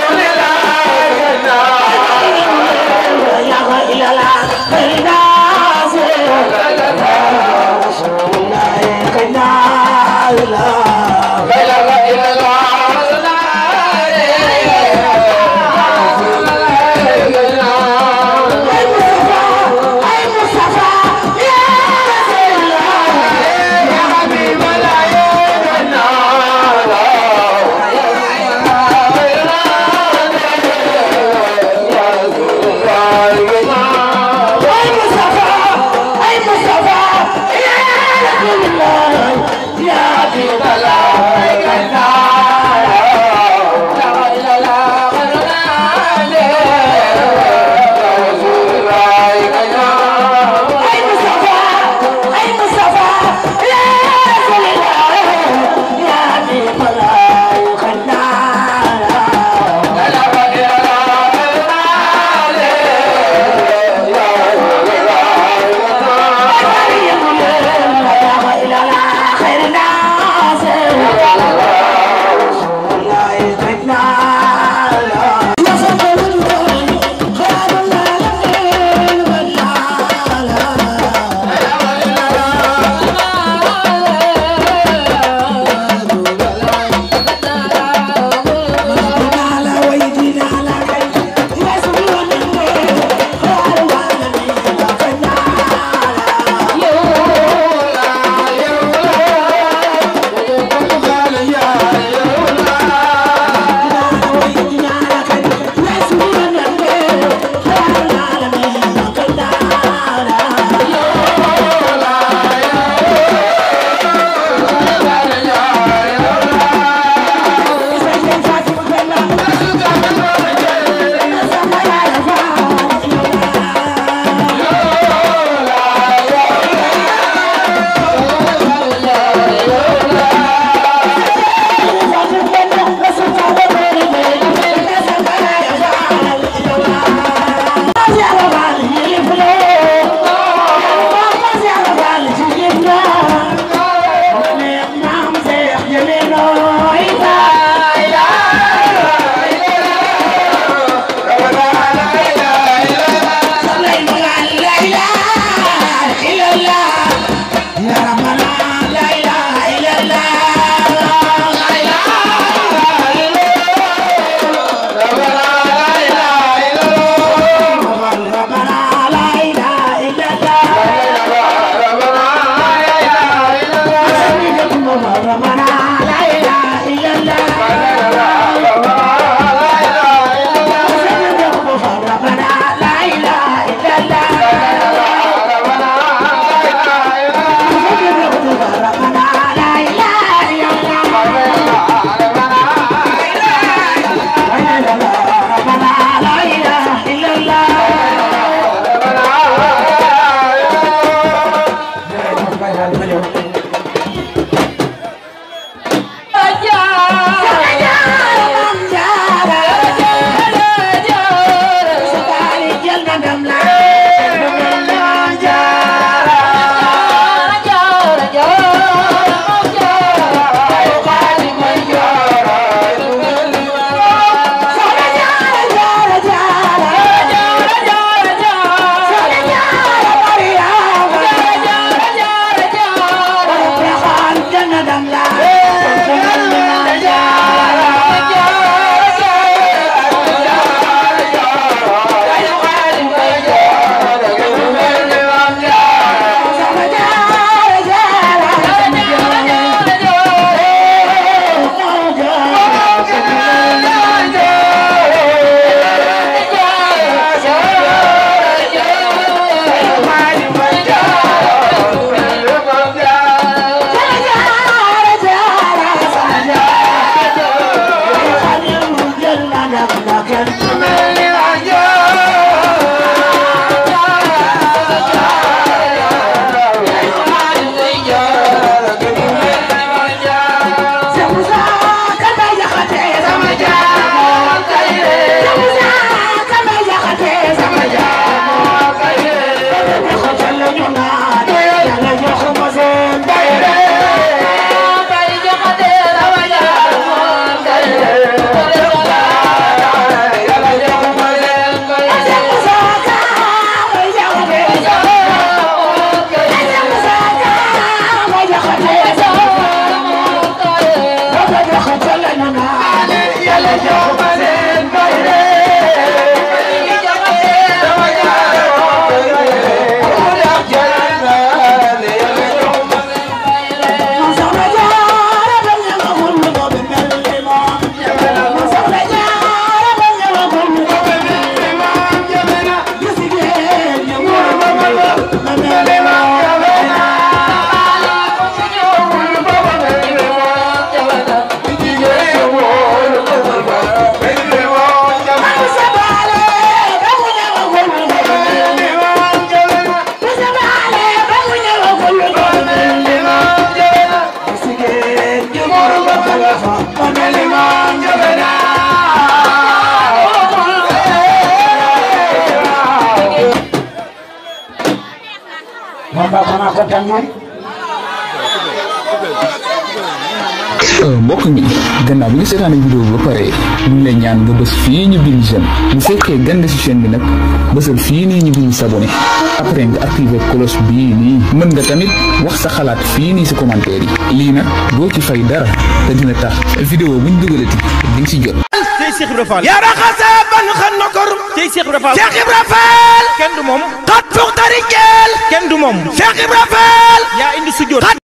mbokk mi gannaaw bi nga seetaane vidéo bi ba pare ñu ngi lay ñaan nga bës fii ñu bind j'aime bu fekkee gan nga ci chaîne bi nag bësal fii nii ñu bind s'abonner après nga activer cloche bii nii mën nga tamit wax sa xalaat fii nii ci commentaire yi lii nag doo ci fay dara te dina tax vidéo buñ dugalati di nga ci jot. tey Cheikh Ibra Fall ya raxasa ban xan na kor tey Cheikh Ibra Fall Cheikh Ibra Fall kenn du moom xat fuxtari jeel kenn du moom Cheikh Ibra Fall yaa indi sujjóot